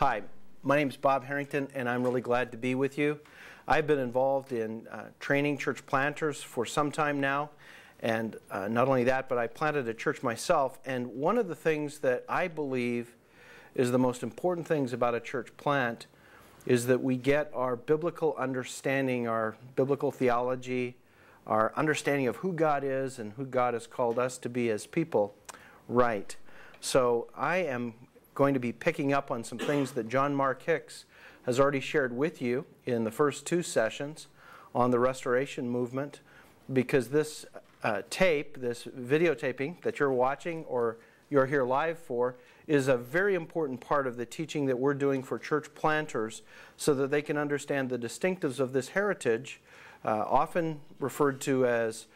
Hi, my name is Bob Harrington, and I'm really glad to be with you. I've been involved in training church planters for some time now, and not only that, but I planted a church myself, and one of the things that I believe is the most important things about a church plant is that we get our biblical understanding, our biblical theology, our understanding of who God is and who God has called us to be as people right. So I am going to be picking up on some things that John Mark Hicks has already shared with you in the first two sessions on the Restoration Movement, because this tape, this videotaping that you're watching or you're here live for, is a very important part of the teaching that we're doing for church planters so that they can understand the distinctives of this heritage, often referred to as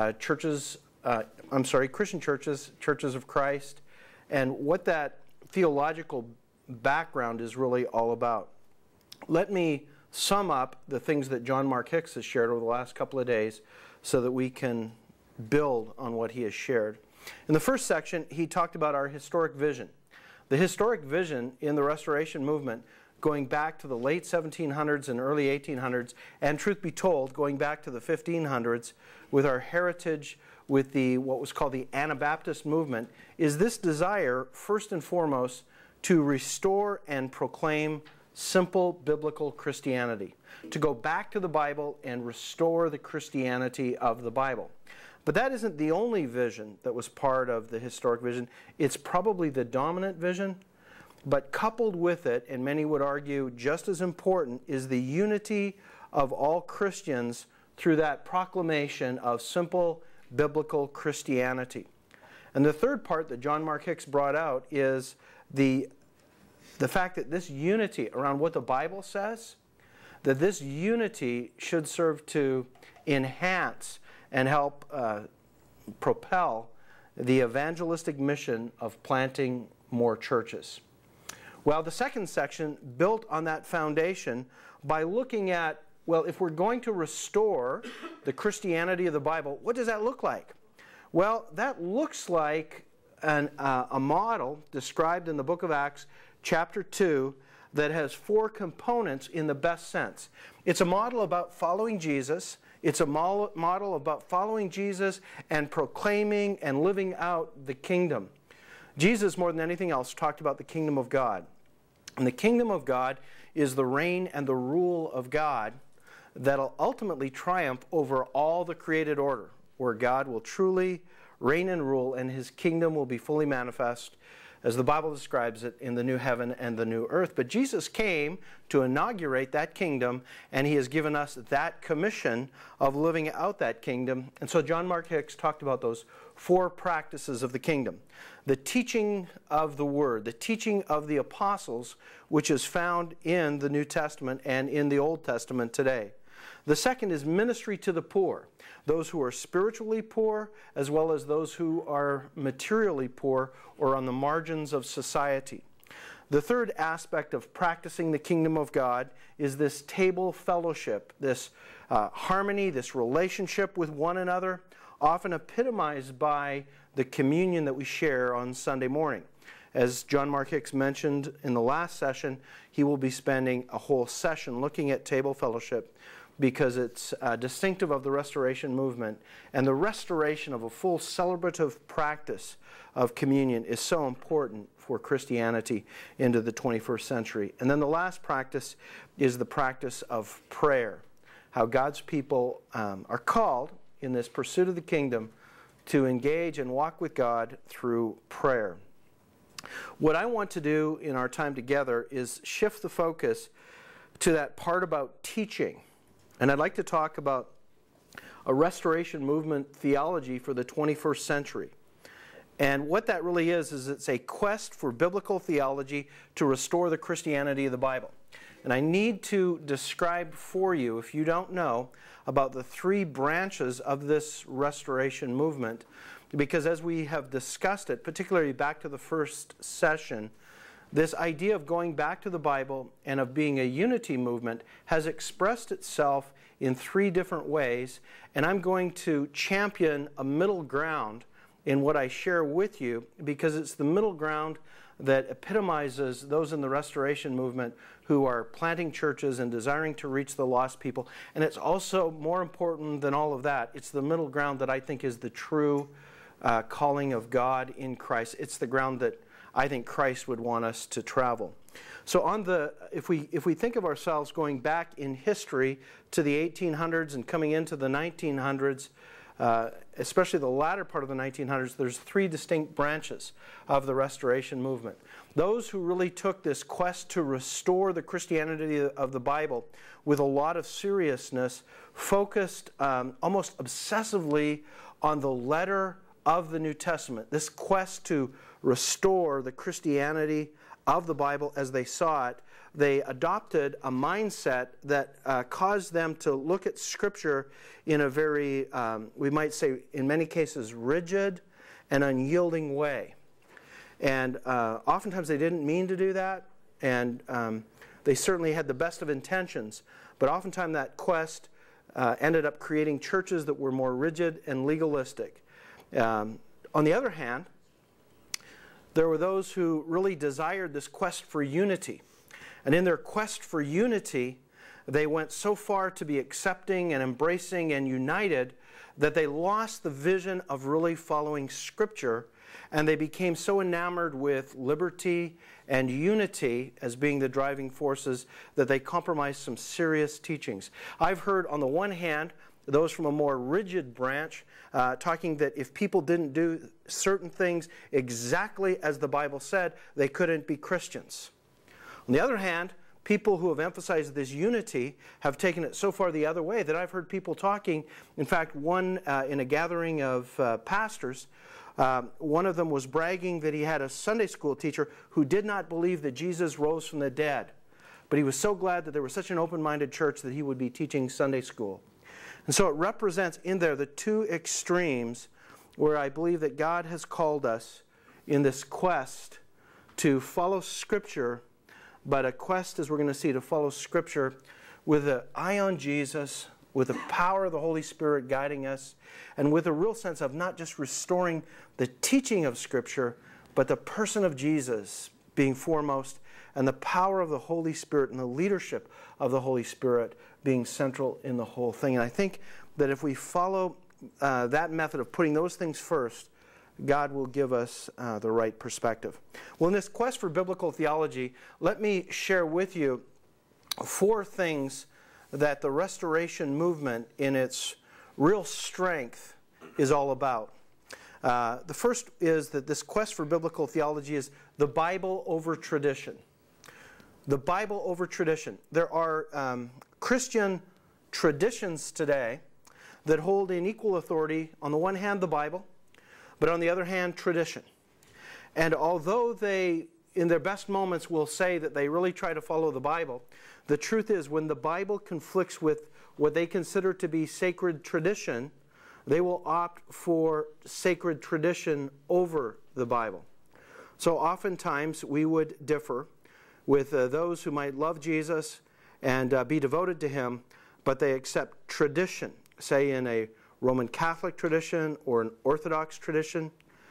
Christian churches, churches of Christ, and what that theological background is really all about. Let me sum up the things that John Mark Hicks has shared over the last couple of days so that we can build on what he has shared. In the first section, he talked about our historic vision. The historic vision in the Restoration Movement going back to the late 1700s and early 1800s, and truth be told, going back to the 1500s with our heritage with what was called the Anabaptist movement, is this desire, first and foremost, to restore and proclaim simple biblical Christianity, to go back to the Bible and restore the Christianity of the Bible. But that isn't the only vision that was part of the historic vision. It's probably the dominant vision, but coupled with it, and many would argue just as important, is the unity of all Christians through that proclamation of simple biblical Christianity. And the third part that John Mark Hicks brought out is the fact that this unity around what the Bible says, that this unity should serve to enhance and help propel the evangelistic mission of planting more churches. Well, the second section built on that foundation by looking at, well, if we're going to restore the Christianity of the Bible, what does that look like? Well, that looks like a model described in the book of Acts, chapter 2, that has four components in the best sense. It's a model about following Jesus. It's a model about following Jesus and proclaiming and living out the kingdom. Jesus, more than anything else, talked about the kingdom of God. And the kingdom of God is the reign and the rule of God that'll ultimately triumph over all the created order, where God will truly reign and rule and his kingdom will be fully manifest, as the Bible describes it, in the new heaven and the new earth. But Jesus came to inaugurate that kingdom, and he has given us that commission of living out that kingdom. And so John Mark Hicks talked about those four practices of the kingdom. The teaching of the Word, the teaching of the apostles, which is found in the New Testament and in the Old Testament today. The second is ministry to the poor, those who are spiritually poor as well as those who are materially poor or on the margins of society. The third aspect of practicing the kingdom of God is this table fellowship, this harmony, this relationship with one another, often epitomized by the communion that we share on Sunday morning. As John Mark Hicks mentioned in the last session, he will be spending a whole session looking at table fellowship, because it's distinctive of the Restoration Movement, and the restoration of a full celebrative practice of communion is so important for Christianity into the 21st century. And then the last practice is the practice of prayer, how God's people are called in this pursuit of the kingdom to engage and walk with God through prayer. What I want to do in our time together is shift the focus to that part about teaching. And I'd like to talk about a Restoration Movement theology for the 21st century. And what that really is it's a quest for biblical theology to restore the Christianity of the Bible. And I need to describe for you, if you don't know, about the three branches of this Restoration Movement, because as we have discussed it, particularly back to the first session, this idea of going back to the Bible and of being a unity movement has expressed itself in three different ways, and I'm going to champion a middle ground in what I share with you, because it's the middle ground that epitomizes those in the Restoration movement who are planting churches and desiring to reach the lost people. And it's also more important than all of that. It's the middle ground that I think is the true calling of God in Christ. It's the ground that I think Christ would want us to travel. So if we think of ourselves going back in history to the 1800s and coming into the 1900s, especially the latter part of the 1900s, there's three distinct branches of the Restoration movement. Those who really took this quest to restore the Christianity of the Bible with a lot of seriousness focused almost obsessively on the letter of the New Testament. This quest to restore the Christianity of the Bible as they saw it, they adopted a mindset that caused them to look at Scripture in a very, we might say, in many cases, rigid and unyielding way. And oftentimes they didn't mean to do that, and they certainly had the best of intentions. But oftentimes that quest ended up creating churches that were more rigid and legalistic. On the other hand, there were those who really desired this quest for unity. And in their quest for unity, they went so far to be accepting and embracing and united that they lost the vision of really following Scripture, and they became so enamored with liberty and unity as being the driving forces that they compromised some serious teachings. I've heard, on the one hand, those from a more rigid branch talking that if people didn't do certain things exactly as the Bible said, they couldn't be Christians. On the other hand, people who have emphasized this unity have taken it so far the other way that I've heard people talking. In fact, one in a gathering of pastors, one of them was bragging that he had a Sunday school teacher who did not believe that Jesus rose from the dead. But he was so glad that there was such an open-minded church that he would be teaching Sunday school. And so it represents in there the two extremes where I believe that God has called us in this quest to follow Scripture, but a quest, as we're going to see, to follow Scripture with an eye on Jesus, with the power of the Holy Spirit guiding us, and with a real sense of not just restoring the teaching of Scripture, but the person of Jesus being foremost, and the power of the Holy Spirit and the leadership of the Holy Spirit being central in the whole thing. And I think that if we follow that method of putting those things first, God will give us the right perspective. Well, in this quest for biblical theology, let me share with you 4 things that the Restoration movement in its real strength is all about. The first is that this quest for biblical theology is the Bible over tradition. The Bible over tradition. There are Christian traditions today that hold in equal authority, on the one hand, the Bible, but on the other hand, tradition. And although they, in their best moments, will say that they really try to follow the Bible, the truth is when the Bible conflicts with what they consider to be sacred tradition, they will opt for sacred tradition over the Bible. So oftentimes we would differ with those who might love Jesus and be devoted to Him, but they accept tradition, say in a Roman Catholic tradition or an Orthodox tradition.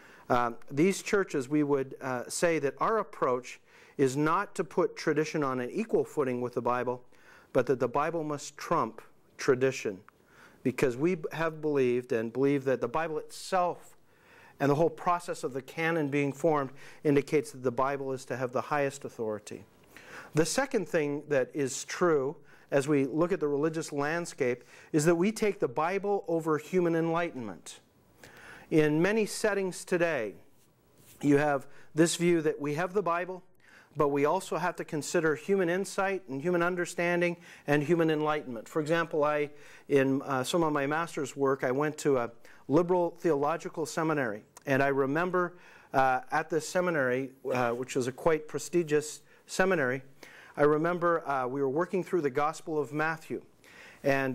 These churches, we would say that our approach is not to put tradition on an equal footing with the Bible, but that the Bible must trump tradition, because we have believed and believe that the Bible itself and the whole process of the canon being formed indicates that the Bible is to have the highest authority. The second thing that is true as we look at the religious landscape is that we take the Bible over human enlightenment. In many settings today, you have this view that we have the Bible, but we also have to consider human insight and human understanding and human enlightenment. For example, in some of my master's work, I went to a liberal theological seminary. And I remember at this seminary, which was a quite prestigious seminary, I remember we were working through the Gospel of Matthew and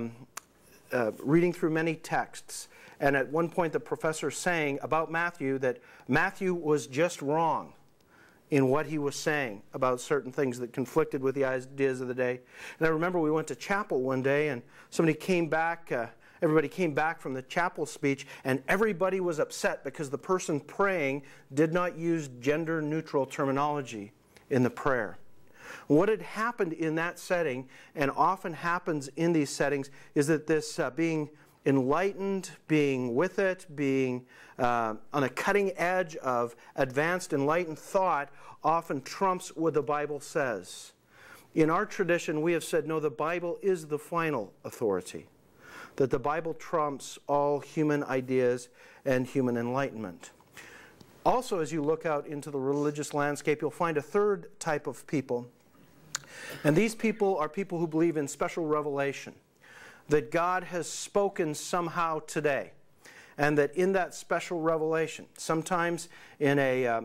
reading through many texts. And at one point the professor saying about Matthew that Matthew was just wrong in what he was saying about certain things that conflicted with the ideas of the day. And I remember we went to chapel one day and somebody came back everybody came back from the chapel speech, and everybody was upset because the person praying did not use gender-neutral terminology in the prayer. What had happened in that setting, and often happens in these settings, is that this being enlightened, being with it, being on a cutting edge of advanced enlightened thought often trumps what the Bible says. In our tradition, we have said, no, the Bible is the final authority, that the Bible trumps all human ideas and human enlightenment. Also, as you look out into the religious landscape, you'll find a third type of people. And these people are people who believe in special revelation, that God has spoken somehow today, and that in that special revelation, sometimes in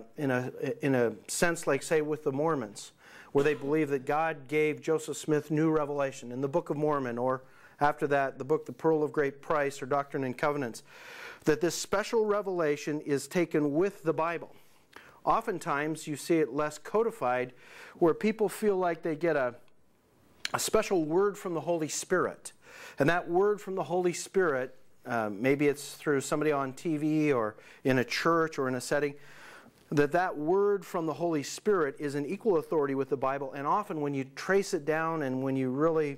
a sense like, say, with the Mormons, where they believe that God gave Joseph Smith new revelation in the Book of Mormon, or after that, the book The Pearl of Great Price, or Doctrine and Covenants, that this special revelation is taken with the Bible. Oftentimes, you see it less codified, where people feel like they get a special word from the Holy Spirit. And that word from the Holy Spirit, maybe it's through somebody on TV or in a church or in a setting, that word from the Holy Spirit is an equal authority with the Bible. And often when you trace it down and when you really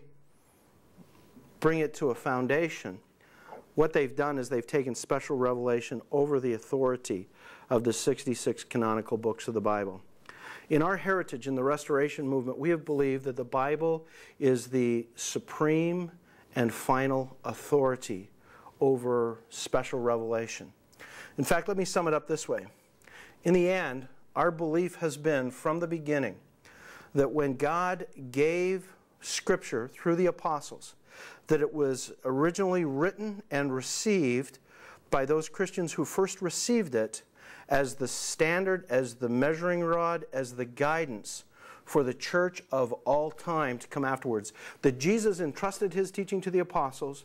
bring it to a foundation, what they've done is they've taken special revelation over the authority of the 66 canonical books of the Bible. In our heritage, in the Restoration movement, we have believed that the Bible is the supreme and final authority over special revelation. In fact, let me sum it up this way. In the end, our belief has been from the beginning that when God gave Scripture through the apostles, that it was originally written and received by those Christians who first received it as the standard, as the measuring rod, as the guidance for the church of all time to come afterwards. That Jesus entrusted his teaching to the apostles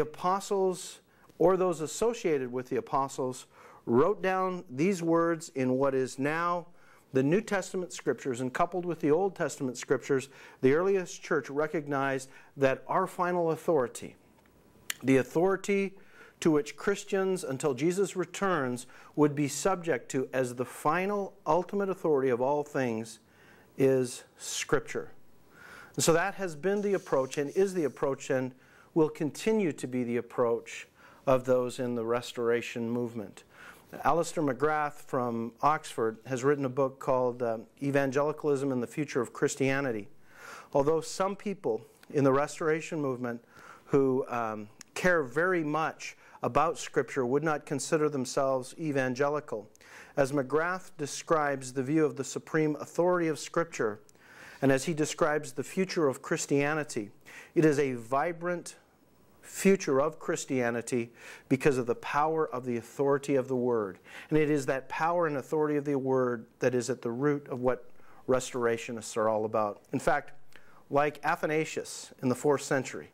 or those associated with the apostles wrote down these words in what is now the New Testament Scriptures, and coupled with the Old Testament Scriptures, the earliest church recognized that our final authority, the authority to which Christians, until Jesus returns, would be subject to as the final, ultimate authority of all things, is Scripture. And so that has been the approach and is the approach and will continue to be the approach of those in the Restoration movement. Alistair McGrath from Oxford has written a book called Evangelicalism and the Future of Christianity. Although some people in the Restoration movement who care very much about Scripture would not consider themselves evangelical, as McGrath describes the view of the supreme authority of Scripture, and as he describes the future of Christianity, it is a vibrant future of Christianity because of the power of the authority of the Word. And it is that power and authority of the Word that is at the root of what restorationists are all about. In fact, like Athanasius in the 4th century,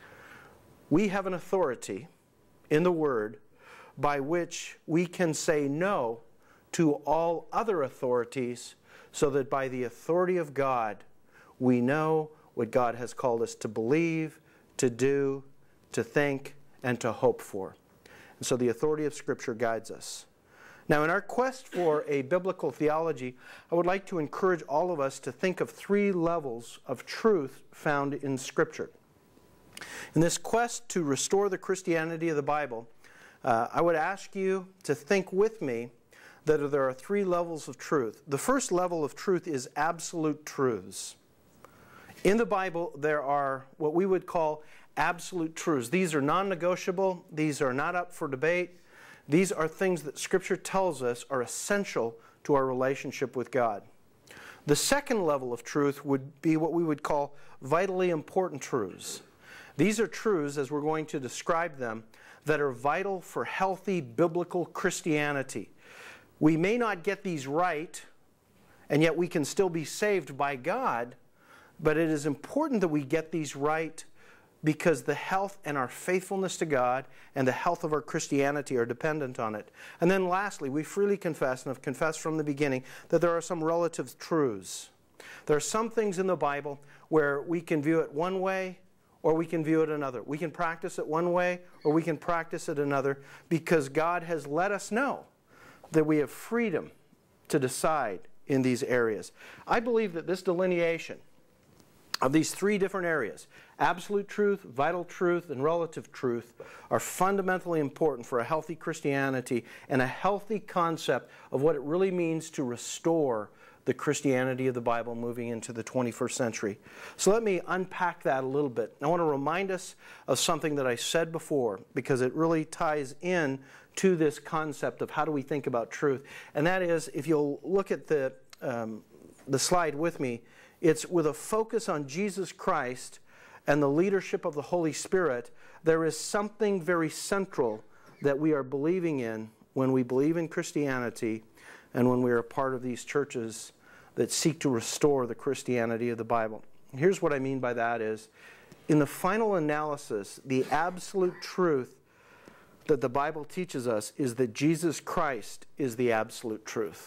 we have an authority in the Word by which we can say no to all other authorities, so that by the authority of God, we know what God has called us to believe, to do, to think, and to hope for. And so the authority of Scripture guides us. Now, in our quest for a biblical theology, I would like to encourage all of us to think of 3 levels of truth found in Scripture. In this quest to restore the Christianity of the Bible, I would ask you to think with me that there are 3 levels of truth. The first level of truth is absolute truths. In the Bible, there are what we would call absolute truths. These are non-negotiable. These are not up for debate. These are things that Scripture tells us are essential to our relationship with God. The second level of truth would be what we would call vitally important truths. These are truths, as we're going to describe them, that are vital for healthy biblical Christianity. We may not get these right, and yet we can still be saved by God, but it is important that we get these right because the health and our faithfulness to God and the health of our Christianity are dependent on it. And then lastly, we freely confess, and have confessed from the beginning, that there are some relative truths. There are some things in the Bible where we can view it one way or we can view it another. We can practice it one way, or we can practice it another, because God has let us know that we have freedom to decide in these areas. I believe that this delineation of these three different areas, absolute truth, vital truth, and relative truth, are fundamentally important for a healthy Christianity and a healthy concept of what it really means to restore the Christianity of the Bible moving into the 21st century. So let me unpack that a little bit. I want to remind us of something that I said before, because it really ties in to this concept of how do we think about truth. And that is, if you'll look at the slide with me, it's with a focus on Jesus Christ and the leadership of the Holy Spirit. There is something very central that we are believing in when we believe in Christianity and when we are a part of these churches that seek to restore the Christianity of the Bible. Here's what I mean by that is, in the final analysis, the absolute truth that the Bible teaches us is that Jesus Christ is the absolute truth.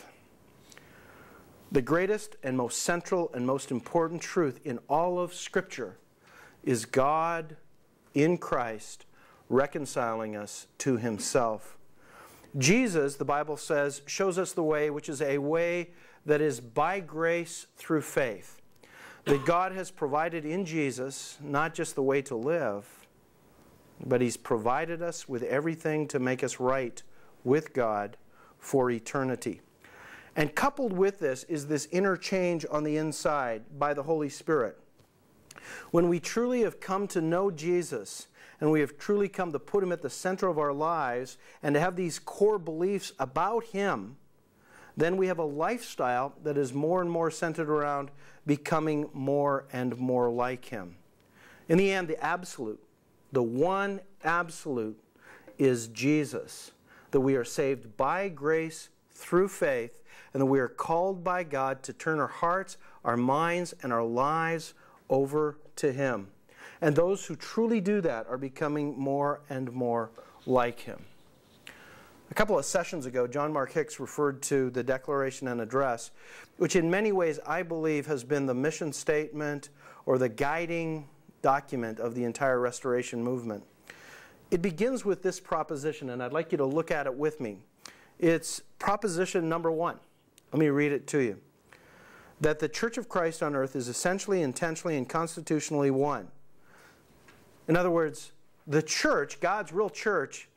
The greatest and most central and most important truth in all of Scripture is God in Christ reconciling us to Himself. Jesus, the Bible says, shows us the way, which is a way that is by grace through faith. That God has provided in Jesus not just the way to live, but He's provided us with everything to make us right with God for eternity. And coupled with this is this interchange on the inside by the Holy Spirit. When we truly have come to know Jesus, and we have truly come to put Him at the center of our lives and to have these core beliefs about Him, then we have a lifestyle that is more and more centered around becoming more and more like Him. In the end, the absolute, the one absolute, is Jesus. That we are saved by grace through faith, and that we are called by God to turn our hearts, our minds, and our lives over to Him. And those who truly do that are becoming more and more like Him. A couple of sessions ago, John Mark Hicks referred to the Declaration and Address, which in many ways I believe has been the mission statement or the guiding document of the entire Restoration movement. It begins with this proposition, and I'd like you to look at it with me. It's proposition number 1. Let me read it to you. That the Church of Christ on earth is essentially, intentionally, and constitutionally one. In other words, the church, God's real church,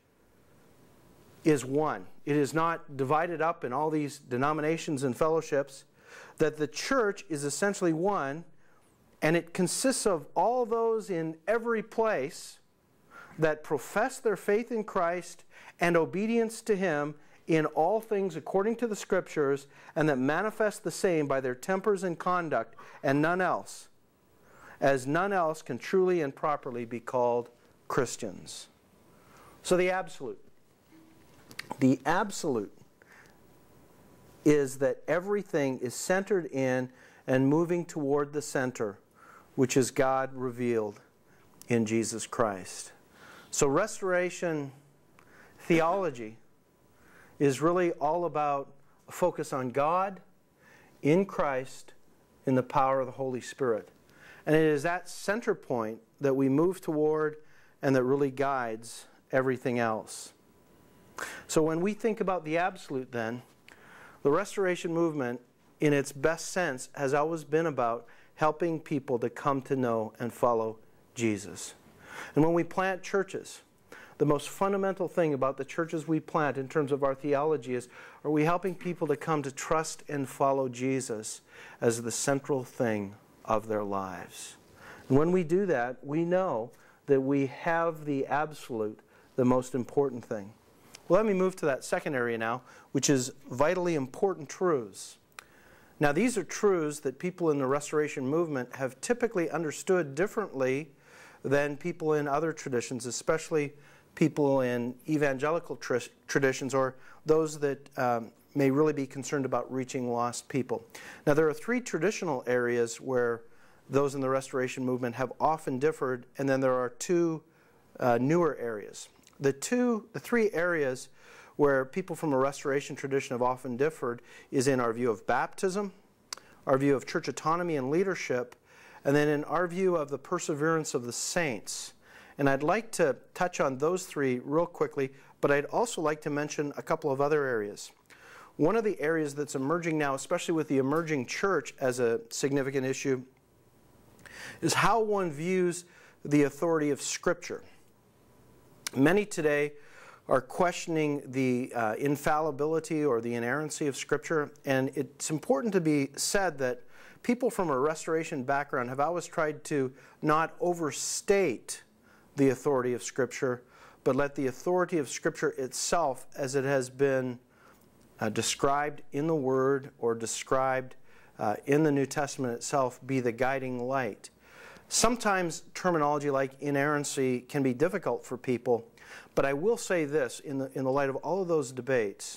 is one. It is not divided up in all these denominations and fellowships. That the church is essentially one, and it consists of all those in every place that profess their faith in Christ and obedience to Him in all things according to the Scriptures, and that manifest the same by their tempers and conduct, and none else, as none else can truly and properly be called Christians. So the absolute is that everything is centered in and moving toward the center, which is God revealed in Jesus Christ. So restoration theology is really all about a focus on God, in Christ, in the power of the Holy Spirit. And it is that center point that we move toward and that really guides everything else. So when we think about the absolute then, the Restoration movement, in its best sense, has always been about helping people to come to know and follow Jesus. And when we plant churches, the most fundamental thing about the churches we plant in terms of our theology is, are we helping people to come to trust and follow Jesus as the central thing of their lives? And when we do that, we know that we have the absolute, the most important thing. Well, let me move to that second area now, which is vitally important truths. Now, these are truths that people in the Restoration movement have typically understood differently than people in other traditions, especially people in evangelical traditions or those that may really be concerned about reaching lost people. Now, there are 3 traditional areas where those in the Restoration movement have often differed, and then there are 2 newer areas. The 3 areas where people from a Restoration tradition have often differed is in our view of baptism, our view of church autonomy and leadership, and then in our view of the perseverance of the saints. And I'd like to touch on those three real quickly, but I'd also like to mention a couple of other areas. One of the areas that's emerging now, especially with the emerging church as a significant issue, is how one views the authority of Scripture. Many today are questioning the infallibility or the inerrancy of Scripture, and it's important to be said that people from a Restoration background have always tried to not overstate the authority of Scripture, but let the authority of Scripture itself, as it has been described in the Word or described in the New Testament itself, be the guiding light. Sometimes terminology like inerrancy can be difficult for people, but I will say this in the light of all of those debates,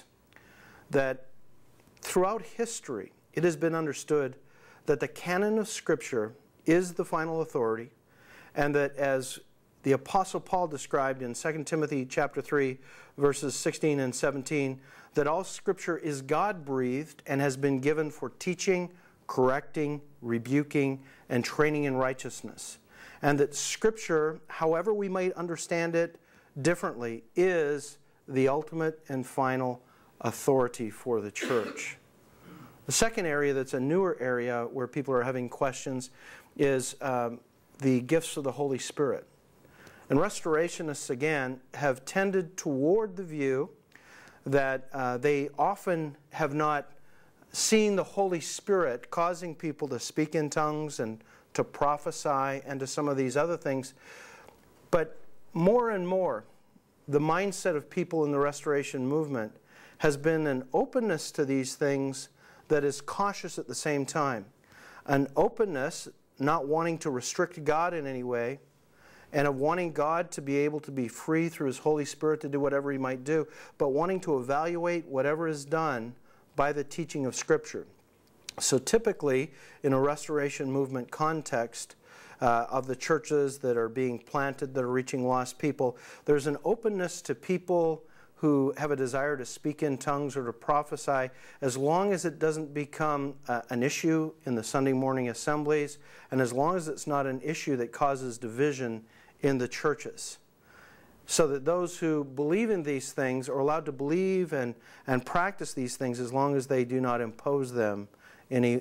that throughout history it has been understood that the canon of Scripture is the final authority, and that as the Apostle Paul described in 2 Timothy chapter 3, verses 16 and 17, that all Scripture is God-breathed and has been given for teaching, correcting, rebuking, and training in righteousness. And that Scripture, however we might understand it differently, is the ultimate and final authority for the church. The second area that's a newer area where people are having questions is the gifts of the Holy Spirit. And Restorationists, again, have tended toward the view that they often have not seen the Holy Spirit causing people to speak in tongues and to prophesy and to some of these other things. But more and more, the mindset of people in the Restoration movement has been an openness to these things that is cautious at the same time. An openness, not wanting to restrict God in any way, and of wanting God to be able to be free through His Holy Spirit to do whatever He might do, but wanting to evaluate whatever is done by the teaching of Scripture. So typically, in a Restoration movement context of the churches that are being planted, that are reaching lost people, there's an openness to people who have a desire to speak in tongues or to prophesy, as long as it doesn't become an issue in the Sunday morning assemblies, and as long as it's not an issue that causes division in the churches. So that those who believe in these things are allowed to believe and practice these things as long as they do not impose them in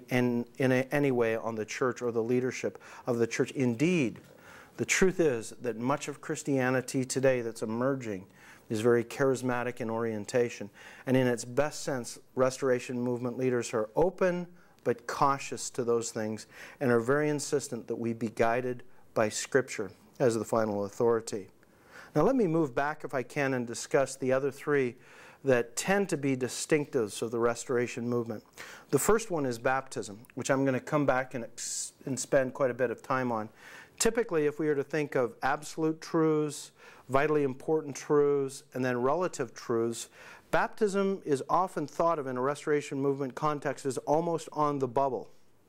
any way on the church or the leadership of the church. Indeed, the truth is that much of Christianity today that's emerging is very charismatic in orientation. And in its best sense, Restoration movement leaders are open but cautious to those things and are very insistent that we be guided by Scripture as the final authority. Now let me move back, if I can, and discuss the other three that tend to be distinctives of the Restoration movement. The first one is baptism, which I'm going to come back and spend quite a bit of time on. Typically, if we were to think of absolute truths, vitally important truths, and then relative truths, baptism is often thought of in a Restoration movement context as almost on the bubble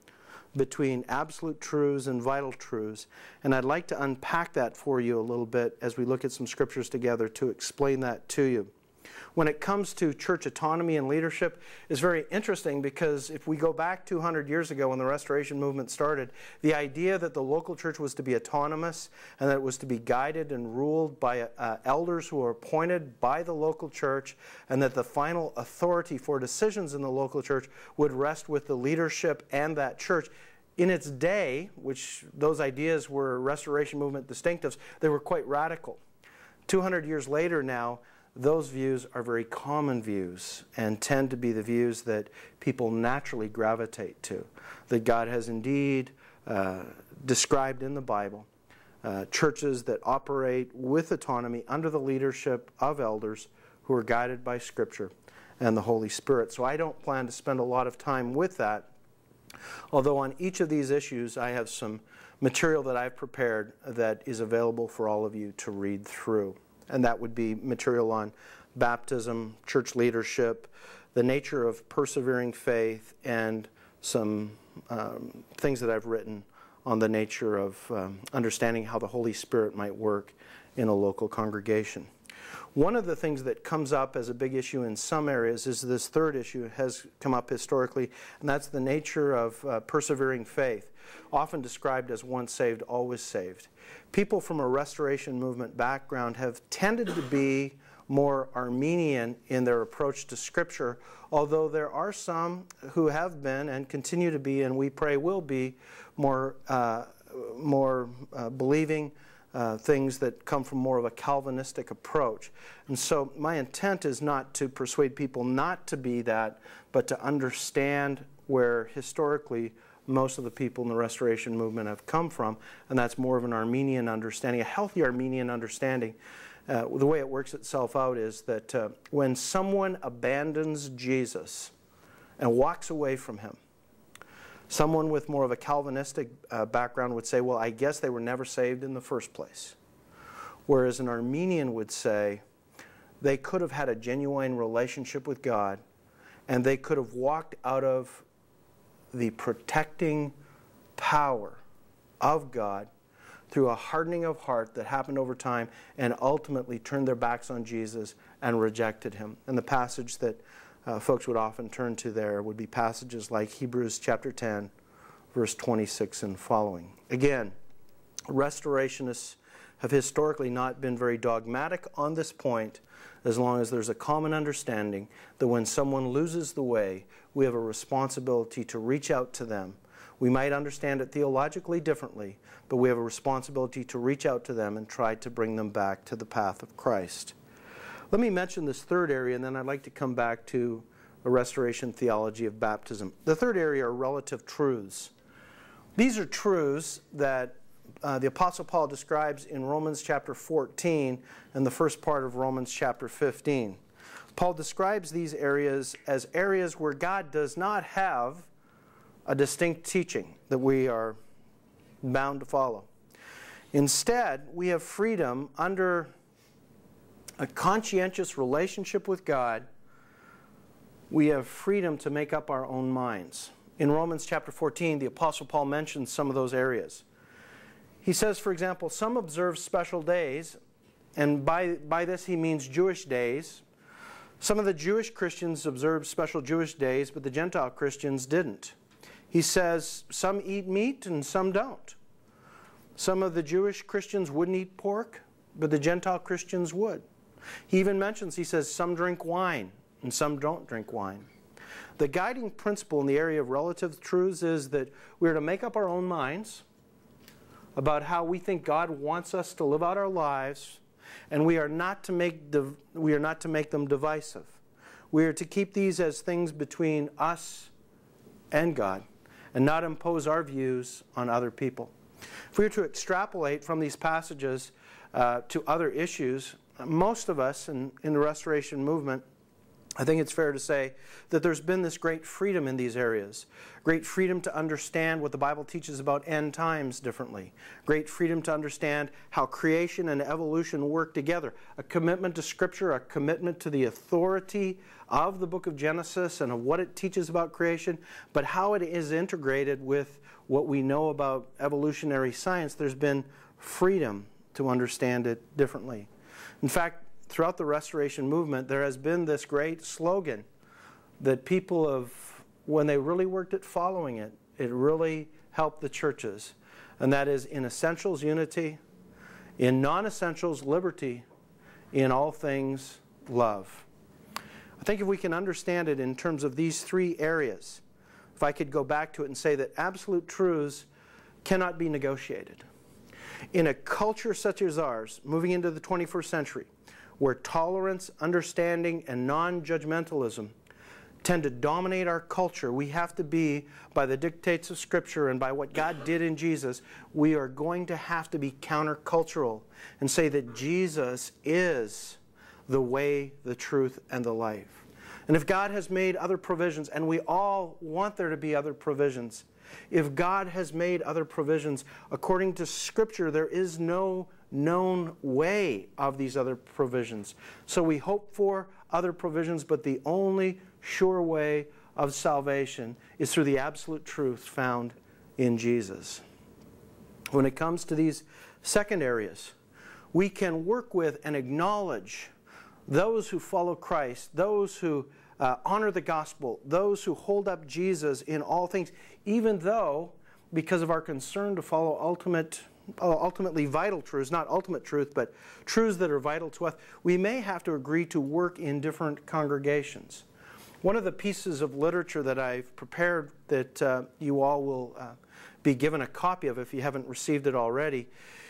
between absolute truths and vital truths. And I'd like to unpack that for you a little bit as we look at some scriptures together to explain that to you. When it comes to church autonomy and leadership, it's very interesting because if we go back 200 years ago when the Restoration movement started, the idea that the local church was to be autonomous and that it was to be guided and ruled by elders who were appointed by the local church, and that the final authority for decisions in the local church would rest with the leadership and that church. In its day, which those ideas were Restoration movement distinctives, they were quite radical. 200 years later now, those views are very common views and tend to be the views that people naturally gravitate to. That God has indeed described in the Bible churches that operate with autonomy under the leadership of elders who are guided by Scripture and the Holy Spirit. So I don't plan to spend a lot of time with that, although on each of these issues I have some material that I've prepared that is available for all of you to read through. And that would be material on baptism, church leadership, the nature of persevering faith, and some things that I've written on the nature of understanding how the Holy Spirit might work in a local congregation. One of the things that comes up as a big issue in some areas is this third issue has come up historically, and that's the nature of persevering faith, often described as once saved, always saved. People from a Restoration Movement background have tended to be more Arminian in their approach to Scripture, although there are some who have been and continue to be, and we pray will be, more believing things that come from more of a Calvinistic approach. And so my intent is not to persuade people not to be that, but to understand where historically most of the people in the Restoration Movement have come from, and that's more of an Arminian understanding, a healthy Arminian understanding. The way it works itself out is that when someone abandons Jesus and walks away from him, someone with more of a Calvinistic background would say, well, I guess they were never saved in the first place. Whereas an Arminian would say they could have had a genuine relationship with God, and they could have walked out of the protecting power of God through a hardening of heart that happened over time and ultimately turned their backs on Jesus and rejected him. And the passage that folks would often turn to there would be passages like Hebrews chapter 10, verse 26 and following. Again, restorationists have historically not been very dogmatic on this point, as long as there's a common understanding that when someone loses the way, we have a responsibility to reach out to them. We might understand it theologically differently, but we have a responsibility to reach out to them and try to bring them back to the path of Christ. Let me mention this third area, and then I'd like to come back to a restoration theology of baptism. The third area are relative truths. These are truths that the Apostle Paul describes in Romans chapter 14 and the first part of Romans chapter 15. Paul describes these areas as areas where God does not have a distinct teaching that we are bound to follow. Instead, we have freedom under a conscientious relationship with God. We have freedom to make up our own minds. In Romans chapter 14, the Apostle Paul mentions some of those areas. He says, for example, some observe special days, and by this he means Jewish days. Some of the Jewish Christians observed special Jewish days, but the Gentile Christians didn't. He says some eat meat and some don't. Some of the Jewish Christians wouldn't eat pork, but the Gentile Christians would. He even mentions, he says, some drink wine and some don't drink wine. The guiding principle in the area of relative truths is that we are to make up our own minds about how we think God wants us to live out our lives, and we are not to make them divisive. We are to keep these as things between us and God, and not impose our views on other people. If we were to extrapolate from these passages to other issues, most of us in the Restoration Movement, I think it's fair to say that there's been this great freedom in these areas. Great freedom to understand what the Bible teaches about end times differently. Great freedom to understand how creation and evolution work together. A commitment to Scripture, a commitment to the authority of the book of Genesis and of what it teaches about creation, but how it is integrated with what we know about evolutionary science. There's been freedom to understand it differently. In fact, throughout the Restoration Movement, there has been this great slogan that people have, when they really worked at following it, it really helped the churches. And that is, in essentials, unity; in non-essentials, liberty; in all things, love. I think if we can understand it in terms of these three areas, if I could go back to it and say that absolute truths cannot be negotiated. In a culture such as ours, moving into the 21st century, where tolerance, understanding, and non-judgmentalism tend to dominate our culture, we have to be, by the dictates of Scripture and by what God did in Jesus, we are going to have to be countercultural and say that Jesus is the way, the truth, and the life. And if God has made other provisions, and we all want there to be other provisions, if God has made other provisions, according to Scripture, there is no known way of these other provisions. So we hope for other provisions, but the only sure way of salvation is through the absolute truth found in Jesus. When it comes to these second areas, we can work with and acknowledge those who follow Christ, those who honor the gospel, those who hold up Jesus in all things, even though, because of our concern to follow ultimately vital truths, not ultimate truth, but truths that are vital to us, we may have to agree to work in different congregations. One of the pieces of literature that I've prepared that you all will be given a copy of if you haven't received it already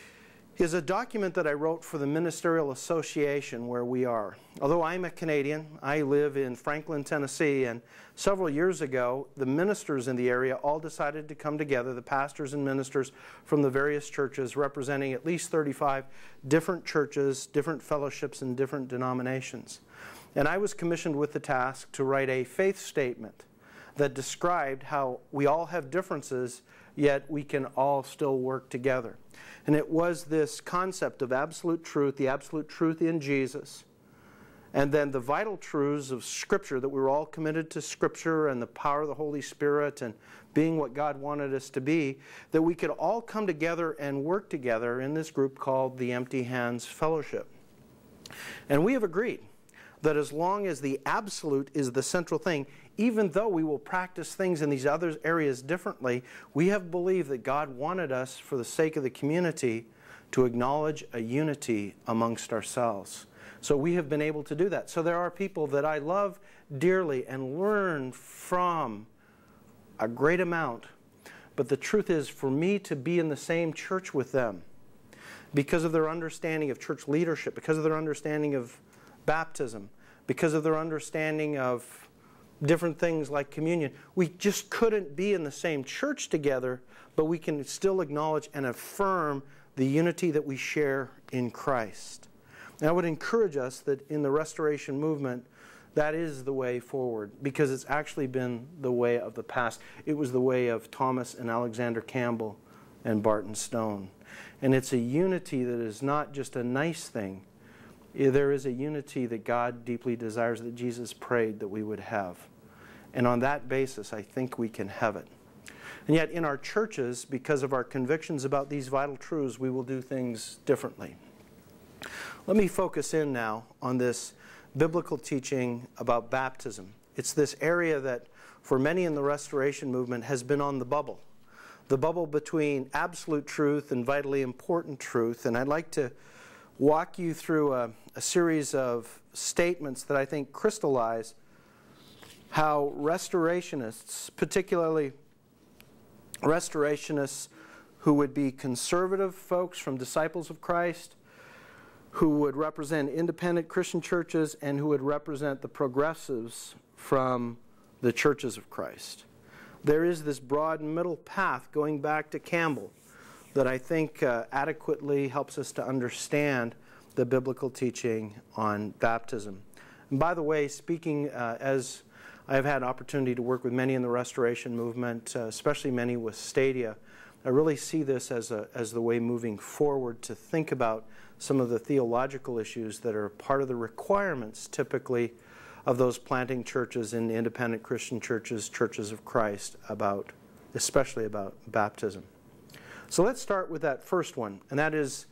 is a document that I wrote for the Ministerial Association where we are. Although I'm a Canadian, I live in Franklin, Tennessee, and several years ago, the ministers in the area all decided to come together, the pastors and ministers from the various churches representing at least 35 different churches, different fellowships, and different denominations. And I was commissioned with the task to write a faith statement that described how we all have differences, yet we can all still work together. And it was this concept of absolute truth, the absolute truth in Jesus, and then the vital truths of Scripture, that we were all committed to Scripture and the power of the Holy Spirit and being what God wanted us to be, that we could all come together and work together in this group called the Empty Hands Fellowship. And we have agreed that as long as the absolute is the central thing, even though we will practice things in these other areas differently, we have believed that God wanted us, for the sake of the community, to acknowledge a unity amongst ourselves. So we have been able to do that. So there are people that I love dearly and learn from a great amount. But the truth is, for me to be in the same church with them, because of their understanding of church leadership, because of their understanding of baptism, because of their understanding of different things like communion, we just couldn't be in the same church together, but we can still acknowledge and affirm the unity that we share in Christ. And I would encourage us that in the Restoration movement, that is the way forward, because it's actually been the way of the past. It was the way of Thomas and Alexander Campbell and Barton Stone. And it's a unity that is not just a nice thing. There is a unity that God deeply desires, that Jesus prayed that we would have. And on that basis, I think we can have it. And yet in our churches, because of our convictions about these vital truths, we will do things differently. Let me focus in now on this biblical teaching about baptism. It's this area that, for many in the Restoration movement, has been on the bubble between absolute truth and vitally important truth. And I'd like to walk you through a series of statements that I think crystallize how restorationists, particularly restorationists who would be conservative folks from Disciples of Christ, who would represent independent Christian churches, and who would represent the progressives from the Churches of Christ. There is this broad middle path going back to Campbell that I think adequately helps us to understand the biblical teaching on baptism. And by the way, speaking as I've had opportunity to work with many in the Restoration movement, especially many with Stadia, I really see this as the way moving forward to think about some of the theological issues that are part of the requirements typically of those planting churches in independent Christian churches, Churches of Christ, especially about baptism. So let's start with that first one, and that is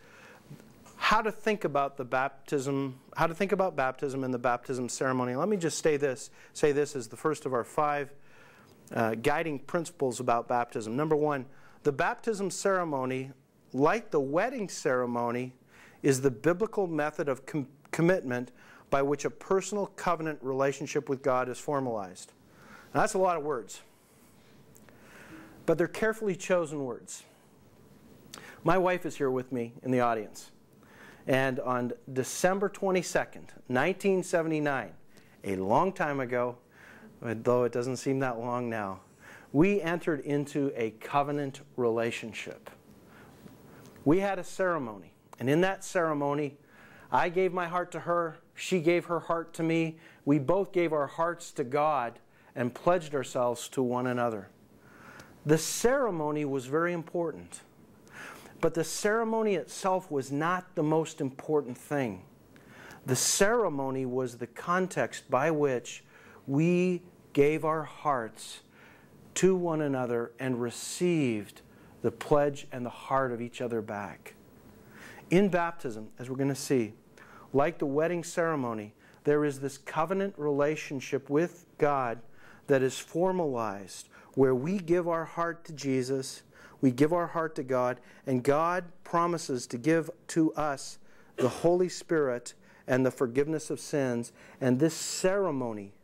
how to think about the baptism, how to think about baptism and the baptism ceremony. Let me just say this as the first of our 5 guiding principles about baptism. Number 1, the baptism ceremony, like the wedding ceremony, is the biblical method of commitment by which a personal covenant relationship with God is formalized. Now, that's a lot of words, but they're carefully chosen words. My wife is here with me in the audience, and on December 22nd, 1979, a long time ago, though it doesn't seem that long now, we entered into a covenant relationship. We had a ceremony, and in that ceremony, I gave my heart to her, she gave her heart to me. We both gave our hearts to God and pledged ourselves to one another. The ceremony was very important, but the ceremony itself was not the most important thing. The ceremony was the context by which we gave our hearts to one another and received the pledge and the heart of each other back. In baptism, as we're going to see, like the wedding ceremony, there is this covenant relationship with God that is formalized, where we give our heart to Jesus, we give our heart to God, and God promises to give to us the Holy Spirit and the forgiveness of sins. And this ceremony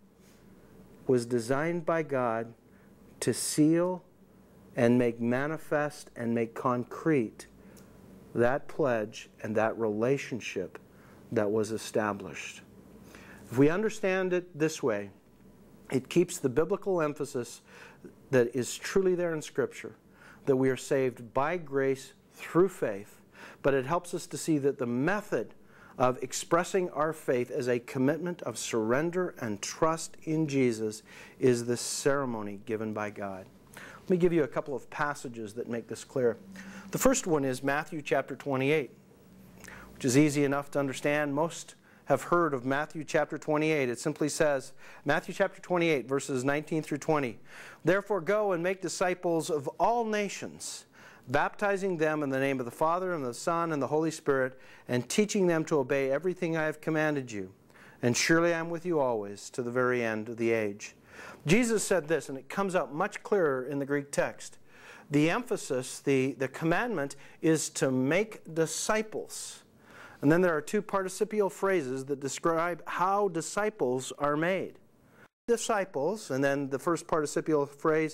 was designed by God to seal and make manifest and make concrete that pledge and that relationship that was established. If we understand it this way, it keeps the biblical emphasis that is truly there in Scripture, that we are saved by grace through faith, but it helps us to see that the method of expressing our faith as a commitment of surrender and trust in Jesus is this ceremony given by God. Let me give you a couple of passages that make this clear. The first one is Matthew chapter 28, which is easy enough to understand. Most have heard of Matthew chapter 28. It simply says, Matthew chapter 28, verses 19 through 20, "Therefore go and make disciples of all nations, baptizing them in the name of the Father and the Son and the Holy Spirit, and teaching them to obey everything I have commanded you. And surely I am with you always to the very end of the age." Jesus said this, and it comes out much clearer in the Greek text. The emphasis, the commandment, is to make disciples. And then there are two participial phrases that describe how disciples are made. Disciples, and then the first participial phrase,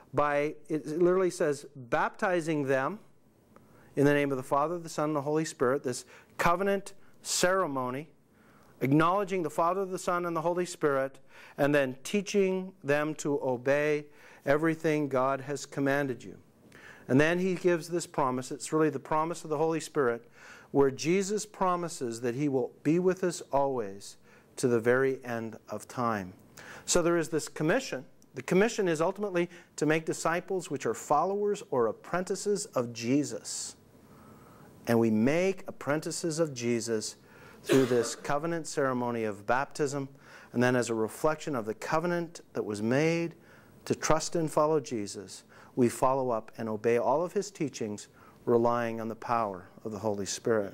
it literally says, baptizing them in the name of the Father, the Son, and the Holy Spirit, this covenant ceremony, acknowledging the Father, the Son, and the Holy Spirit, and then teaching them to obey everything God has commanded you. And then he gives this promise. It's really the promise of the Holy Spirit, where Jesus promises that he will be with us always to the very end of time. So there is this commission. The commission is ultimately to make disciples which are followers or apprentices of Jesus. And we make apprentices of Jesus through this covenant ceremony of baptism, and then as a reflection of the covenant that was made to trust and follow Jesus, we follow up and obey all of his teachings, relying on the power of the Holy Spirit.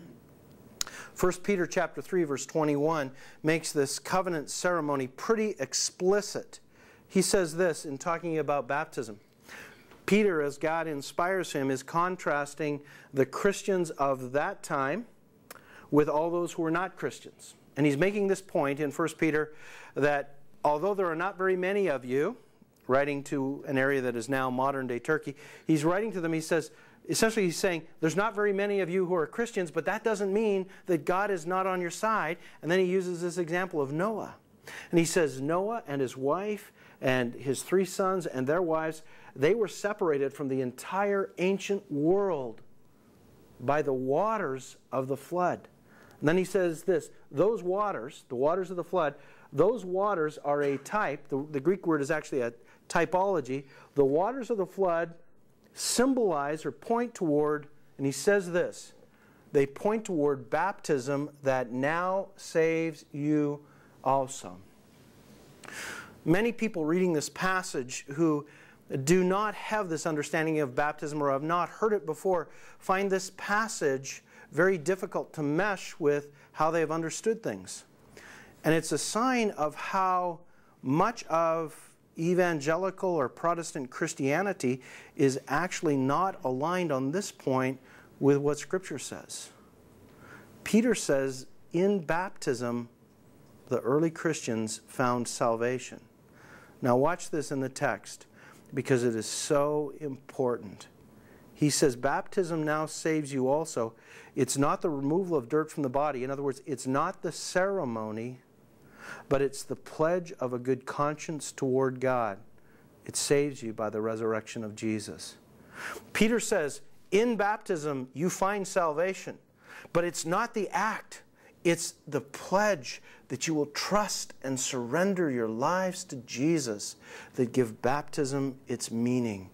1 Peter chapter 3, verse 21 makes this covenant ceremony pretty explicit. He says this in talking about baptism. Peter, as God inspires him, is contrasting the Christians of that time with all those who are not Christians. And he's making this point in 1 Peter that although there are not very many of you, writing to an area that is now modern-day Turkey, he's writing to them, he says, essentially he's saying, there's not very many of you who are Christians, but that doesn't mean that God is not on your side. And then he uses this example of Noah. And he says Noah and his wife and his 3 sons and their wives, they were separated from the entire ancient world by the waters of the flood. And then he says this, those waters, the waters of the flood, those waters are a type. The Greek word is actually a typology. The waters of the flood symbolize or point toward, and he says this, they point toward baptism that now saves you also. Many people reading this passage who do not have this understanding of baptism or have not heard it before find this passage very difficult to mesh with how they have understood things. And it's a sign of how much of evangelical or Protestant Christianity is actually not aligned on this point with what Scripture says. Peter says in baptism, the early Christians found salvation. Now watch this in the text because it is so important. He says baptism now saves you also. It's not the removal of dirt from the body. In other words, it's not the ceremony, but it's the pledge of a good conscience toward God. It saves you by the resurrection of Jesus. Peter says, in baptism you find salvation, but it's not the act. It's the pledge that you will trust and surrender your lives to Jesus that give baptism its meaning.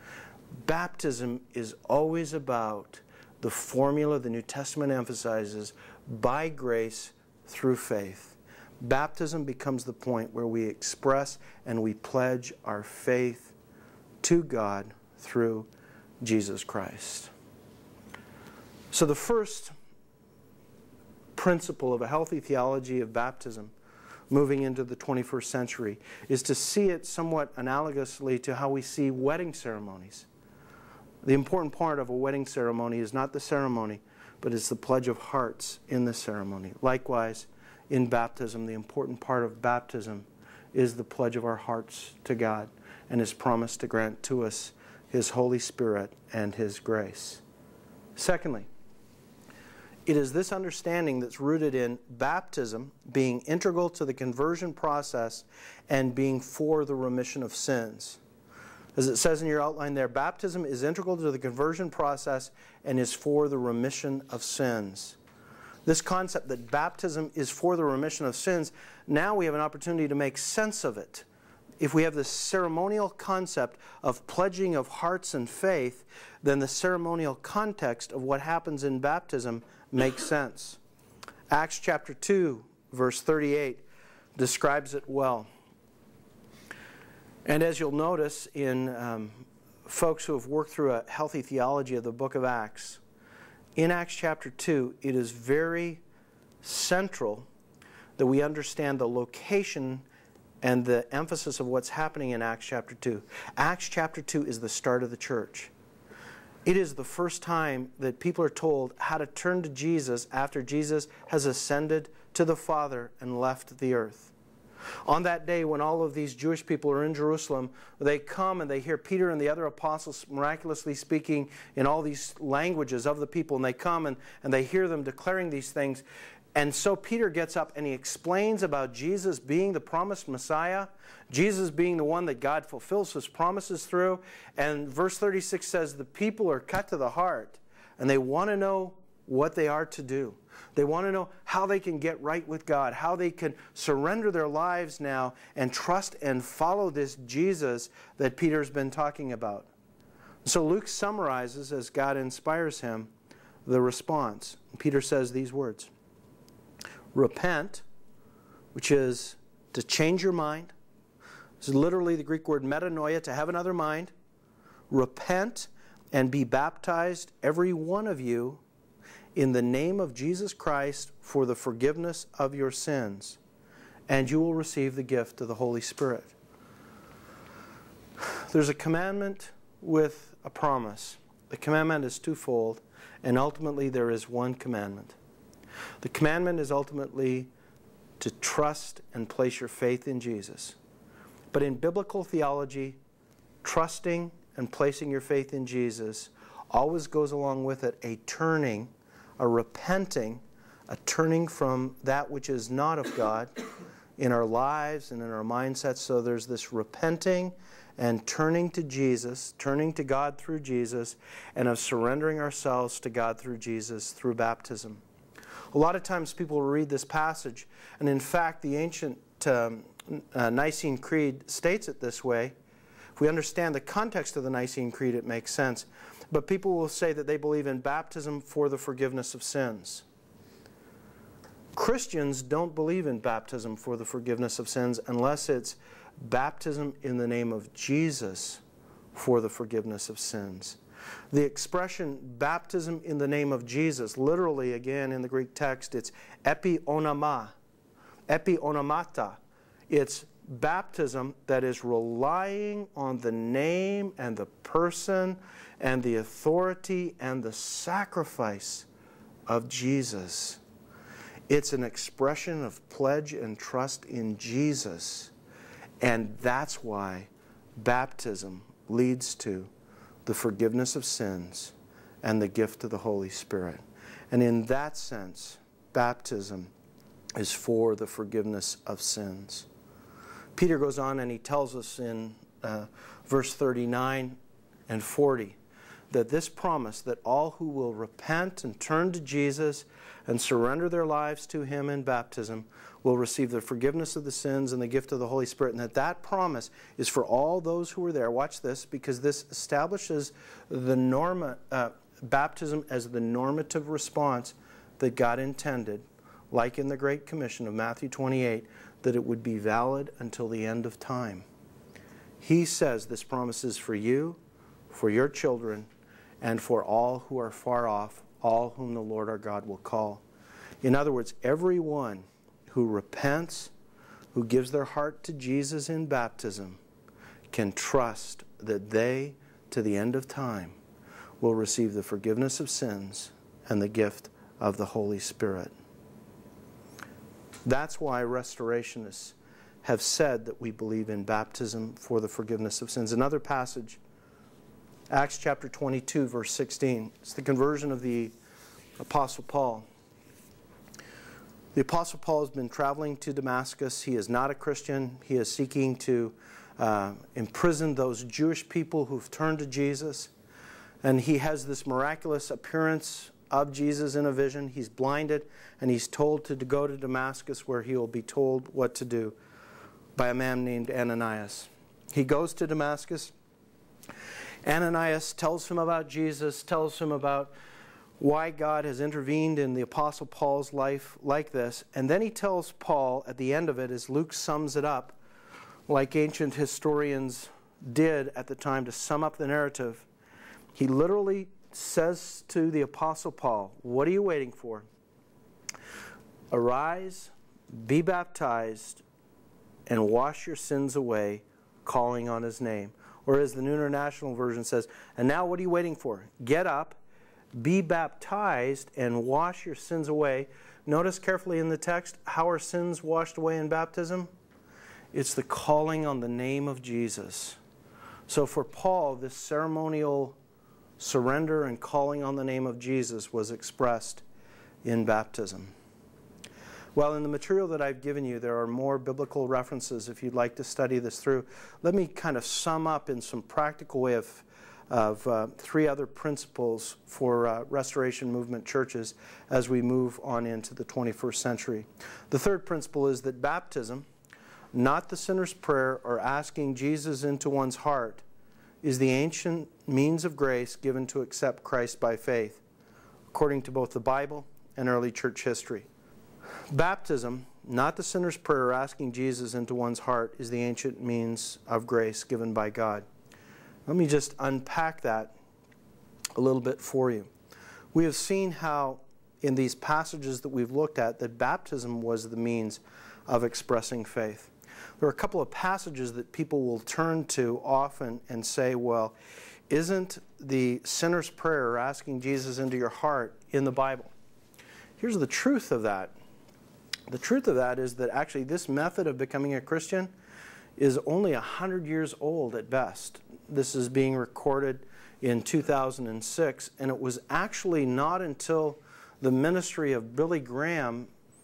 Baptism is always about the formula the New Testament emphasizes, by grace through faith. Baptism becomes the point where we express and we pledge our faith to God through Jesus Christ. So the first principle of a healthy theology of baptism moving into the 21st century is to see it somewhat analogously to how we see wedding ceremonies. The important part of a wedding ceremony is not the ceremony, but it's the pledge of hearts in the ceremony. Likewise, in baptism, the important part of baptism is the pledge of our hearts to God and His promise to grant to us His Holy Spirit and His grace. Secondly, it is this understanding that's rooted in baptism being integral to the conversion process and being for the remission of sins. As it says in your outline there, baptism is integral to the conversion process and is for the remission of sins. This concept that baptism is for the remission of sins, now we have an opportunity to make sense of it. If we have this ceremonial concept of pledging of hearts and faith, then the ceremonial context of what happens in baptism makes sense. Acts chapter 2, verse 38 describes it well. And as you'll notice in folks who have worked through a healthy theology of the book of Acts, in Acts chapter 2, it is very central that we understand the location and the emphasis of what's happening in Acts chapter 2. Acts chapter 2 is the start of the church. It is the first time that people are told how to turn to Jesus after Jesus has ascended to the Father and left the earth. On that day when all of these Jewish people are in Jerusalem, they come and they hear Peter and the other apostles miraculously speaking in all these languages of the people, and they come and they hear them declaring these things. And so Peter gets up and he explains about Jesus being the promised Messiah, Jesus being the one that God fulfills His promises through. And verse 36 says the people are cut to the heart and they want to know what they are to do. They want to know how they can get right with God, how they can surrender their lives now and trust and follow this Jesus that Peter's been talking about. So Luke summarizes, as God inspires him, the response. Peter says these words: repent, which is to change your mind. This is literally the Greek word metanoia, to have another mind. Repent and be baptized, every one of you, in the name of Jesus Christ for the forgiveness of your sins, and you will receive the gift of the Holy Spirit. There's a commandment with a promise. The commandment is twofold, and ultimately there is one commandment. The commandment is ultimately to trust and place your faith in Jesus. But in biblical theology, trusting and placing your faith in Jesus always goes along with it a turning, a repenting, a turning from that which is not of God in our lives and in our mindsets. So there's this repenting and turning to Jesus, turning to God through Jesus, and of surrendering ourselves to God through Jesus through baptism. A lot of times people will read this passage, and in fact the ancient Nicene Creed states it this way. If we understand the context of the Nicene Creed, it makes sense. But people will say that they believe in baptism for the forgiveness of sins. Christians don't believe in baptism for the forgiveness of sins unless it's baptism in the name of Jesus for the forgiveness of sins. The expression baptism in the name of Jesus, literally again in the Greek text, it's epi-onama, epi-onamata. It's baptism that is relying on the name and the person and the authority and the sacrifice of Jesus. It's an expression of pledge and trust in Jesus. And that's why baptism leads to the forgiveness of sins and the gift of the Holy Spirit. And in that sense, baptism is for the forgiveness of sins. Peter goes on and he tells us in verse 39 and 40 that this promise that all who will repent and turn to Jesus and surrender their lives to Him in baptism will receive the forgiveness of the sins and the gift of the Holy Spirit, and that promise is for all those who are there. Watch this, because this establishes the baptism as the normative response that God intended, like in the Great Commission of Matthew 28, that it would be valid until the end of time. He says this promise is for you, for your children, and for all who are far off, all whom the Lord our God will call. In other words, everyone who repents, who gives their heart to Jesus in baptism, can trust that they, to the end of time, will receive the forgiveness of sins and the gift of the Holy Spirit. That's why restorationists have said that we believe in baptism for the forgiveness of sins. Another passage, Acts chapter 22, verse 16. It's the conversion of the Apostle Paul. The Apostle Paul has been traveling to Damascus. He is not a Christian. He is seeking to imprison those Jewish people who've turned to Jesus. And he has this miraculous appearance of Jesus in a vision. He's blinded, and he's told to go to Damascus, where he will be told what to do by a man named Ananias. He goes to Damascus. Ananias tells him about Jesus, tells him about why God has intervened in the Apostle Paul's life like this. And then he tells Paul at the end of it, as Luke sums it up, like ancient historians did at the time to sum up the narrative. He literally says to the Apostle Paul, what are you waiting for? Arise, be baptized, and wash your sins away, calling on his name. Or as the New International Version says, and now what are you waiting for? Get up, be baptized, and wash your sins away. Notice carefully in the text, how are sins washed away in baptism? It's the calling on the name of Jesus. So for Paul, this ceremonial surrender and calling on the name of Jesus was expressed in baptism. Well, in the material that I've given you, there are more biblical references if you'd like to study this through. Let me kind of sum up in some practical way of three other principles for Restoration Movement churches as we move on into the 21st century. The third principle is that baptism, not the sinner's prayer or asking Jesus into one's heart, is the ancient means of grace given to accept Christ by faith, according to both the Bible and early church history. Baptism, not the sinner's prayer or asking Jesus into one's heart, is the ancient means of grace given by God. Let me just unpack that a little bit for you. We have seen how in these passages that we've looked at that baptism was the means of expressing faith. There are a couple of passages that people will turn to often and say, well, isn't the sinner's prayer or asking Jesus into your heart in the Bible? Here's the truth of that. The truth of that is that actually this method of becoming a Christian is only 100 years old at best. This is being recorded in 2006, and it was actually not until the ministry of Billy Graham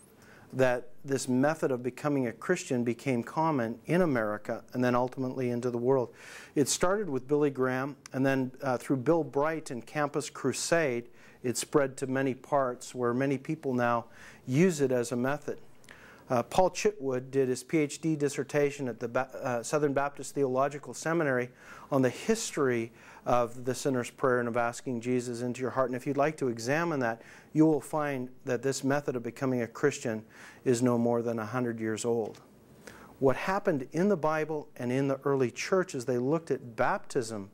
that this method of becoming a Christian became common in America and then ultimately into the world. It started with Billy Graham, and then through Bill Bright and Campus Crusade, it spread to many parts where many people now use it as a method. Paul Chitwood did his PhD dissertation at the Southern Baptist Theological Seminary on the history of the sinner's prayer and of asking Jesus into your heart. And if you'd like to examine that, you will find that this method of becoming a Christian is no more than 100 years old. What happened in the Bible and in the early church is they looked at baptism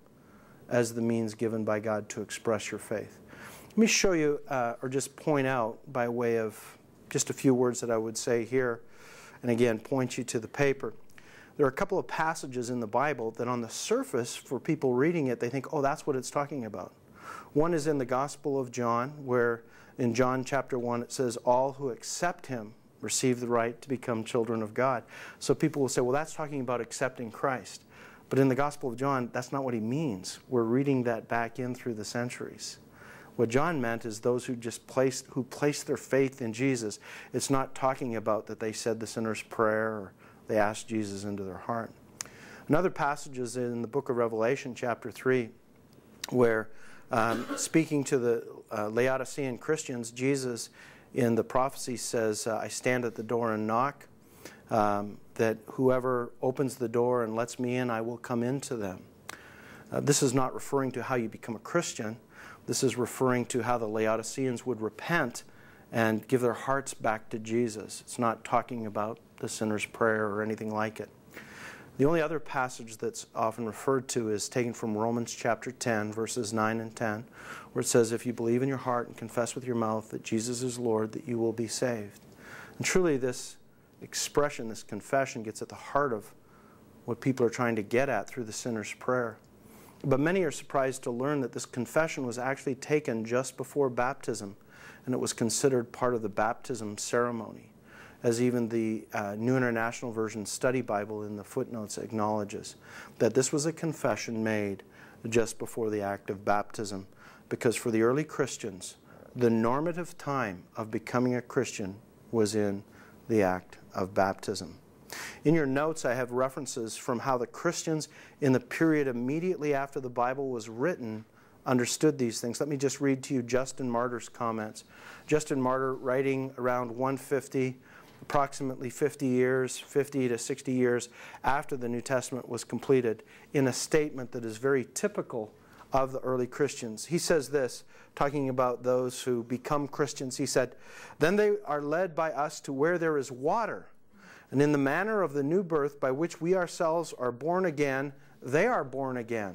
as the means given by God to express your faith. Let me show you, or just point out by way of just a few words that I would say here, and again, point you to the paper. There are a couple of passages in the Bible that on the surface, for people reading it, they think, oh, that's what it's talking about. One is in the Gospel of John, where in John chapter 1 it says, all who accept him receive the right to become children of God. So people will say, well, that's talking about accepting Christ. But in the Gospel of John, that's not what he means. We're reading that back in through the centuries. What John meant is those who placed their faith in Jesus. It's not talking about that they said the sinner's prayer or they asked Jesus into their heart. Another passage is in the book of Revelation, chapter 3, where speaking to the Laodicean Christians, Jesus in the prophecy says, I stand at the door and knock, that whoever opens the door and lets me in, I will come into them. This is not referring to how you become a Christian. This is referring to how the Laodiceans would repent and give their hearts back to Jesus. It's not talking about the sinner's prayer or anything like it. The only other passage that's often referred to is taken from Romans chapter 10, verses 9 and 10, where it says, if you believe in your heart and confess with your mouth that Jesus is Lord, that you will be saved. And truly this expression, this confession, gets at the heart of what people are trying to get at through the sinner's prayer. But many are surprised to learn that this confession was actually taken just before baptism, and it was considered part of the baptism ceremony, as even the New International Version Study Bible in the footnotes acknowledges that this was a confession made just before the act of baptism, because for the early Christians, the normative time of becoming a Christian was in the act of baptism. In your notes, I have references from how the Christians in the period immediately after the Bible was written understood these things. Let me just read to you Justin Martyr's comments. Justin Martyr, writing around 150, approximately 50 to 60 years after the New Testament was completed, in a statement that is very typical of the early Christians. He says this, talking about those who become Christians. He said, then they are led by us to where there is water, and in the manner of the new birth by which we ourselves are born again, they are born again.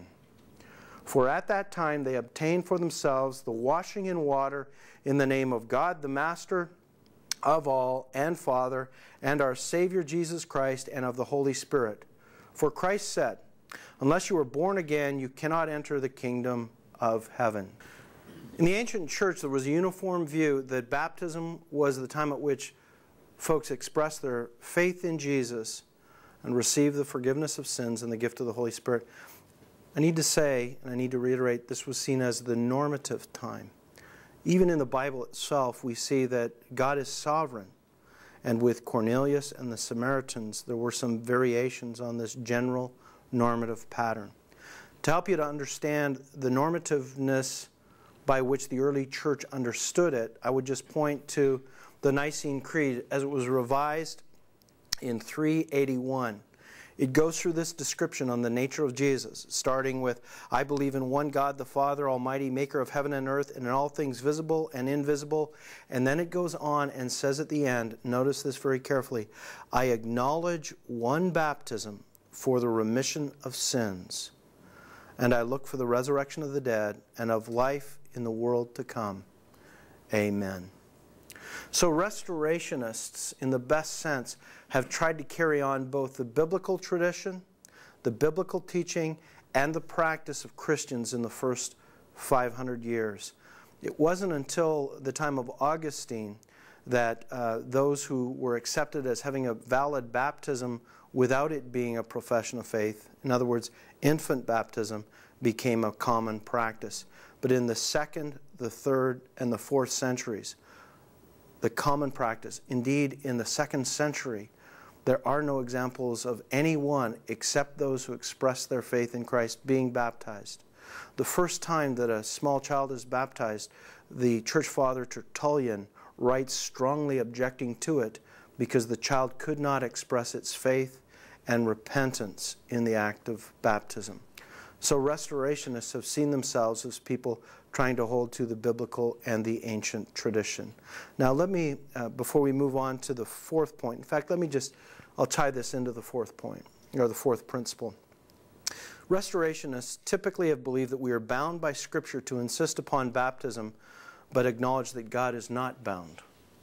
For at that time they obtain for themselves the washing in water in the name of God the Master of all and Father, and our Savior Jesus Christ, and of the Holy Spirit. For Christ said, unless you are born again, you cannot enter the kingdom of heaven. In the ancient church, there was a uniform view that baptism was the time at which folks expressed their faith in Jesus and received the forgiveness of sins and the gift of the Holy Spirit. I need to say, and I need to reiterate, this was seen as the normative time. Even in the Bible itself, we see that God is sovereign. And with Cornelius and the Samaritans, there were some variations on this general normative pattern. To help you to understand the normativeness by which the early church understood it, I would just point to the Nicene Creed as it was revised in 381. It goes through this description on the nature of Jesus, starting with, I believe in one God, the Father Almighty, maker of heaven and earth, and in all things visible and invisible. And then it goes on and says at the end, notice this very carefully, I acknowledge one baptism for the remission of sins, and I look for the resurrection of the dead and of life in the world to come. Amen. So restorationists, in the best sense, have tried to carry on both the biblical tradition, the biblical teaching, and the practice of Christians in the first 500 years. It wasn't until the time of Augustine that those who were accepted as having a valid baptism without it being a profession of faith, in other words, infant baptism, became a common practice. But in the 2nd, the 3rd, and the 4th centuries, the common practice, indeed in the 2nd century, there are no examples of anyone except those who express their faith in Christ being baptized. The first time that a small child is baptized, the church father Tertullian writes strongly objecting to it because the child could not express its faith and repentance in the act of baptism. So restorationists have seen themselves as people trying to hold to the biblical and the ancient tradition. Now let me, before we move on to the 4th point, in fact, I'll tie this into the 4th point, or the 4th principle. Restorationists typically have believed that we are bound by Scripture to insist upon baptism, but acknowledge that God is not bound.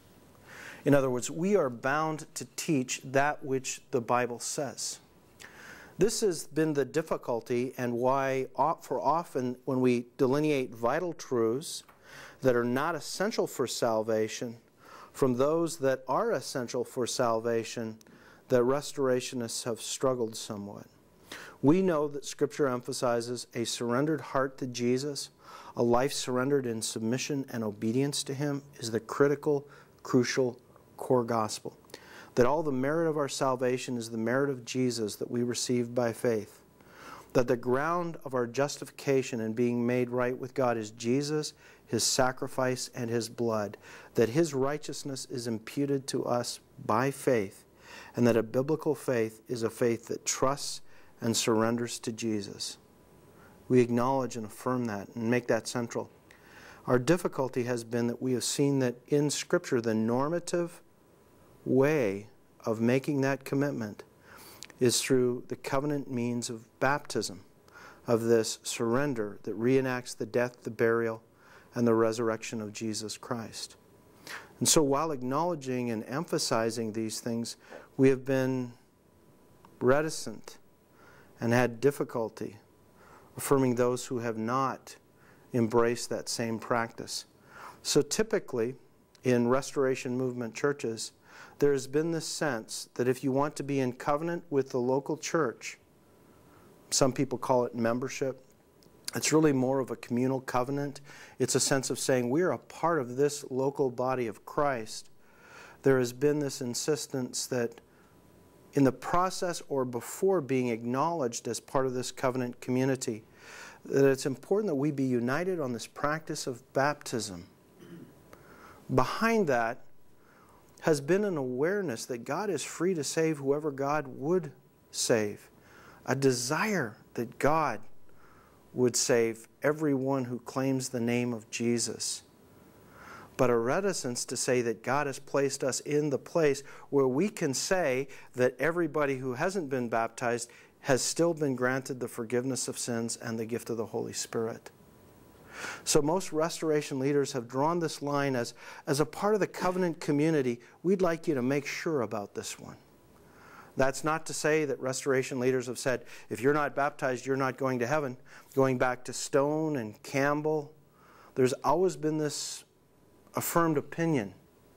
In other words, we are bound to teach that which the Bible says. This has been the difficulty, and why for often when we delineate vital truths that are not essential for salvation from those that are essential for salvation, that restorationists have struggled somewhat. We know that Scripture emphasizes a surrendered heart to Jesus, a life surrendered in submission and obedience to Him is the critical, crucial core gospel. That all the merit of our salvation is the merit of Jesus that we receive by faith. That the ground of our justification and being made right with God is Jesus, His sacrifice, and His blood. That His righteousness is imputed to us by faith. And that a biblical faith is a faith that trusts and surrenders to Jesus. We acknowledge and affirm that and make that central. Our difficulty has been that we have seen that in Scripture the normative way of making that commitment is through the covenant means of baptism, of this surrender that reenacts the death, the burial, and the resurrection of Jesus Christ. And so while acknowledging and emphasizing these things, we have been reticent and had difficulty affirming those who have not embraced that same practice. So typically, in Restoration Movement churches, there has been this sense that if you want to be in covenant with the local church, some people call it membership, it's really more of a communal covenant. It's a sense of saying we're a part of this local body of Christ. There has been this insistence that in the process or before being acknowledged as part of this covenant community, that it's important that we be united on this practice of baptism. Behind that has been an awareness that God is free to save whoever God would save. A desire that God would save everyone who claims the name of Jesus. But a reticence to say that God has placed us in the place where we can say that everybody who hasn't been baptized has still been granted the forgiveness of sins and the gift of the Holy Spirit. So most restoration leaders have drawn this line as a part of the covenant community. We'd like you to make sure about this one. That's not to say that restoration leaders have said, if you're not baptized, you're not going to heaven. Going back to Stone and Campbell, there's always been this affirmed opinion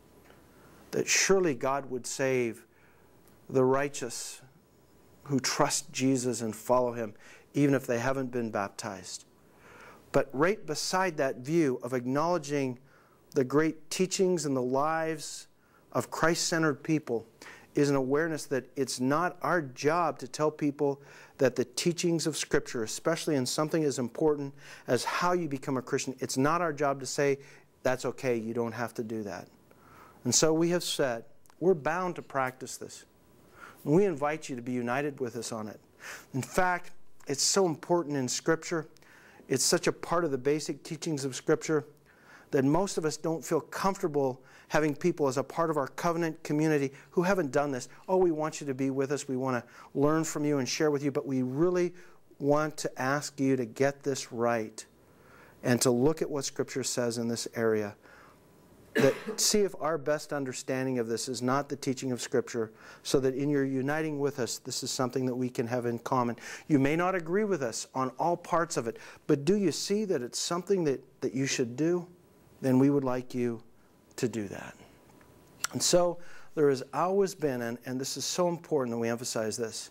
that surely God would save the righteous who trust Jesus and follow Him, even if they haven't been baptized. But right beside that view of acknowledging the great teachings and the lives of Christ-centered people is an awareness that it's not our job to tell people that the teachings of Scripture, especially in something as important as how you become a Christian, it's not our job to say, that's okay, you don't have to do that. And so we have said, we're bound to practice this. And we invite you to be united with us on it. In fact, it's so important in Scripture. It's such a part of the basic teachings of Scripture that most of us don't feel comfortable having people as a part of our covenant community who haven't done this. Oh, we want you to be with us. We want to learn from you and share with you. But we really want to ask you to get this right and to look at what Scripture says in this area. That see if our best understanding of this is not the teaching of Scripture, so that in your uniting with us, this is something that we can have in common. You may not agree with us on all parts of it, but do you see that it's something that you should do? Then we would like you to do that. And so there has always been, and this is so important that we emphasize this,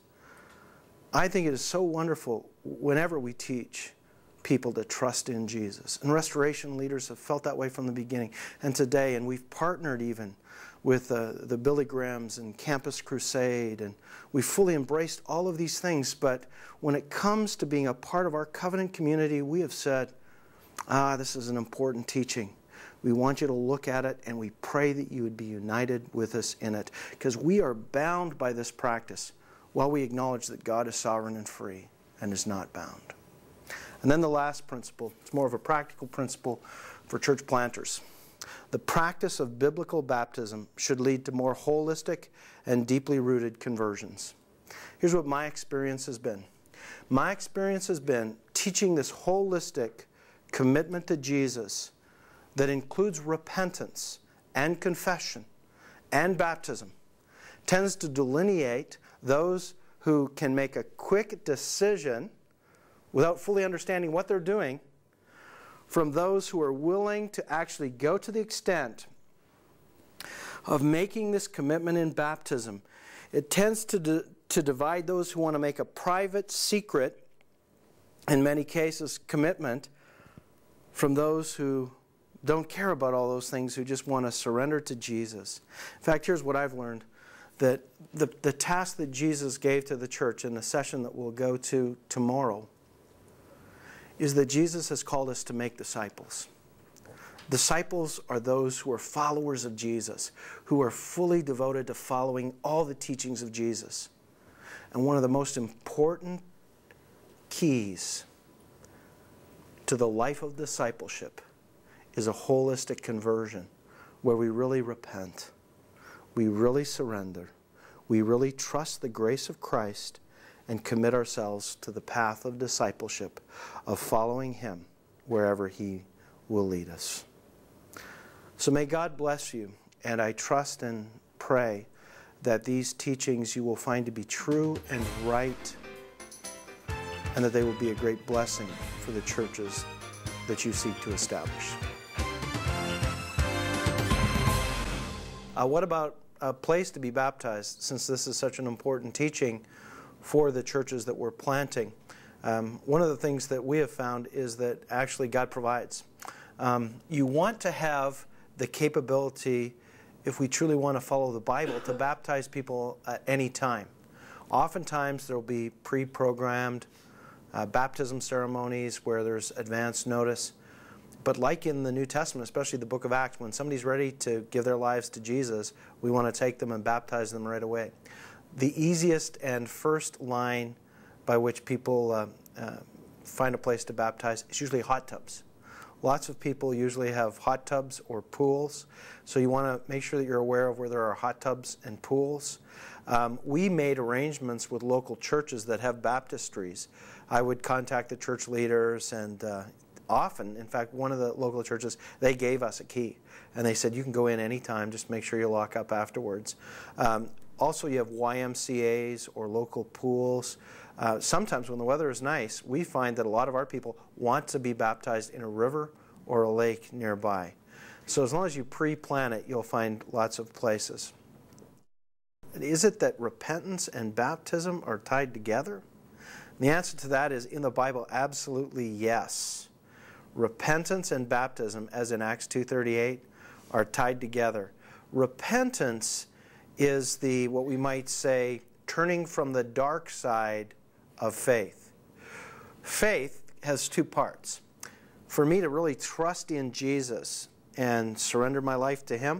I think it is so wonderful whenever we teach people to trust in Jesus. And restoration leaders have felt that way from the beginning and today, and we've partnered even with the Billy Grahams and Campus Crusade, and we've fully embraced all of these things. But when it comes to being a part of our covenant community, we have said, this is an important teaching. We want you to look at it, and we pray that you would be united with us in it, because we are bound by this practice while we acknowledge that God is sovereign and free and is not bound. And then the last principle, it's more of a practical principle for church planters. The practice of biblical baptism should lead to more holistic and deeply rooted conversions. Here's what my experience has been. My experience has been teaching this holistic commitment to Jesus that includes repentance and confession and baptism, tends to delineate those who can make a quick decision without fully understanding what they're doing from those who are willing to actually go to the extent of making this commitment in baptism. It tends to divide those who want to make a private, secret, in many cases, commitment from those who don't care about all those things, who just want to surrender to Jesus. In fact, here's what I've learned, that the task that Jesus gave to the church in the session that we'll go to tomorrow is that Jesus has called us to make disciples. Disciples are those who are followers of Jesus, who are fully devoted to following all the teachings of Jesus. And one of the most important keys to the life of discipleship is a holistic conversion where we really repent, we really surrender, we really trust the grace of Christ and commit ourselves to the path of discipleship, of following Him wherever He will lead us. So may God bless you, and I trust and pray that these teachings you will find to be true and right, and that they will be a great blessing for the churches that you seek to establish. What about a place to be baptized, since this is such an important teaching for the churches that we're planting? One of the things that we have found is that actually God provides. You want to have the capability, if we truly want to follow the Bible, to baptize people at any time. Oftentimes there will be pre-programmed baptism ceremonies where there's advance notice. But like in the New Testament, especially the book of Acts, when somebody's ready to give their lives to Jesus, we want to take them and baptize them right away. The easiest and first line by which people find a place to baptize is usually hot tubs. Lots of people usually have hot tubs or pools, so you want to make sure that you're aware of where there are hot tubs and pools. We made arrangements with local churches that have baptistries. I would contact the church leaders, and often, in fact, one of the local churches, they gave us a key. And they said, you can go in anytime, just make sure you lock up afterwards. Also, you have YMCAs or local pools. Sometimes when the weather is nice, we find that a lot of our people want to be baptized in a river or a lake nearby. So as long as you pre-plan it, you'll find lots of places. Is it that repentance and baptism are tied together? The answer to that is, in the Bible, absolutely yes. Repentance and baptism, as in Acts 2:38, are tied together. Repentance is the, what we might say, turning from the dark side of faith. Faith has two parts. For me to really trust in Jesus and surrender my life to Him,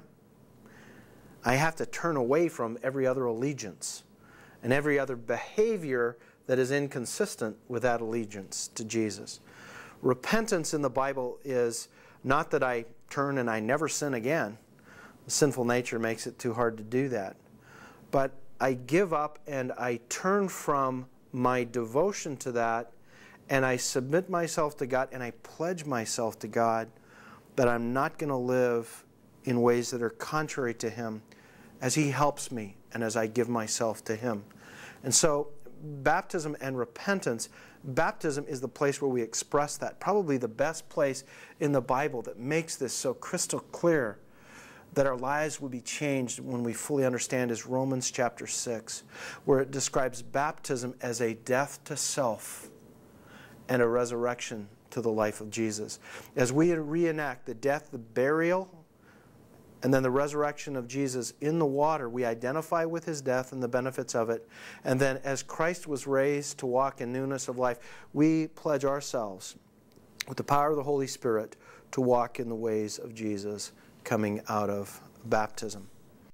I have to turn away from every other allegiance and every other behavior that is inconsistent with that allegiance to Jesus. Repentance in the Bible is not that I turn and I never sin again. The sinful nature makes it too hard to do that. But I give up and I turn from my devotion to that, and I submit myself to God, and I pledge myself to God that I'm not going to live in ways that are contrary to Him as He helps me and as I give myself to Him. And so baptism and repentance, baptism is the place where we express that. Probably the best place in the Bible that makes this so crystal clear that our lives will be changed when we fully understand is Romans chapter 6, where it describes baptism as a death to self and a resurrection to the life of Jesus. As we reenact the death, the burial, and then the resurrection of Jesus in the water, we identify with His death and the benefits of it. And then as Christ was raised to walk in newness of life, we pledge ourselves with the power of the Holy Spirit to walk in the ways of Jesus coming out of baptism.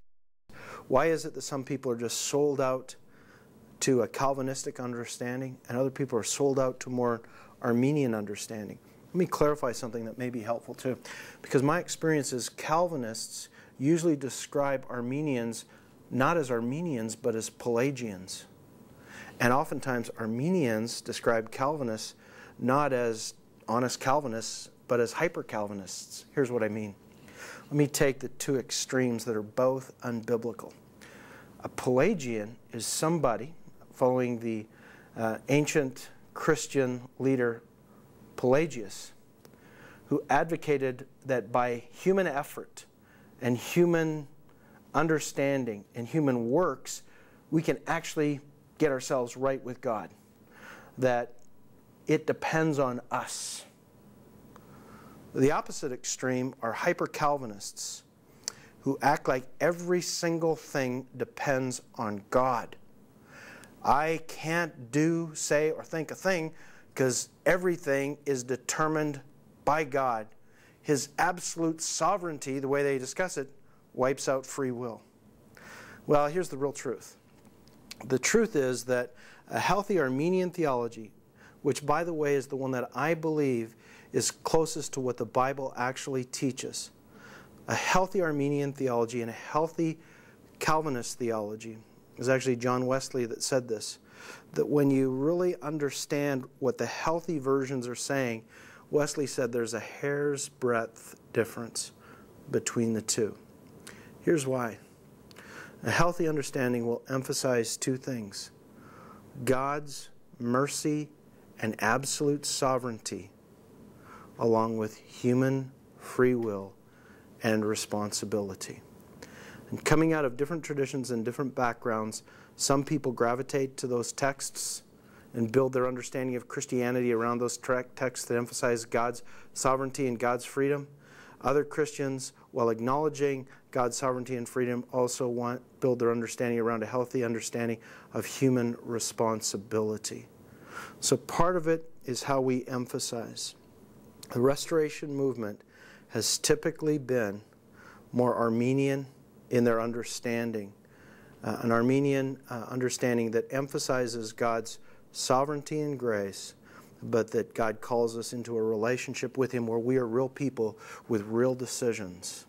Why is it that some people are just sold out to a Calvinistic understanding and other people are sold out to more Arminian understanding? Let me clarify something that may be helpful too. Because my experience is Calvinists usually describe Arminians not as Armenians but as Pelagians. And oftentimes Armenians describe Calvinists not as honest Calvinists but as hyper-Calvinists. Here's what I mean. Let me take the two extremes that are both unbiblical. A Pelagian is somebody, following the ancient Christian leader Pelagius, who advocated that by human effort and human understanding and human works, we can actually get ourselves right with God. That it depends on us. The opposite extreme are hyper-Calvinists who act like every single thing depends on God. I can't do, say, or think a thing because everything is determined by God. His absolute sovereignty, the way they discuss it, wipes out free will. Well, here's the real truth. The truth is that a healthy Arminian theology, which, by the way, is the one that I believe is closest to what the Bible actually teaches. A healthy Arminian theology and a healthy Calvinist theology, was actually John Wesley that said this, that when you really understand what the healthy versions are saying, Wesley said there's a hair's breadth difference between the two. Here's why. A healthy understanding will emphasize two things: God's mercy and absolute sovereignty, along with human free will and responsibility. And coming out of different traditions and different backgrounds, some people gravitate to those texts and build their understanding of Christianity around those texts that emphasize God's sovereignty and God's freedom. Other Christians, while acknowledging God's sovereignty and freedom, also build their understanding around a healthy understanding of human responsibility. So part of it is how we emphasize. The Restoration movement has typically been more Arminian in their understanding. An Arminian understanding that emphasizes God's sovereignty and grace, but that God calls us into a relationship with Him where we are real people with real decisions,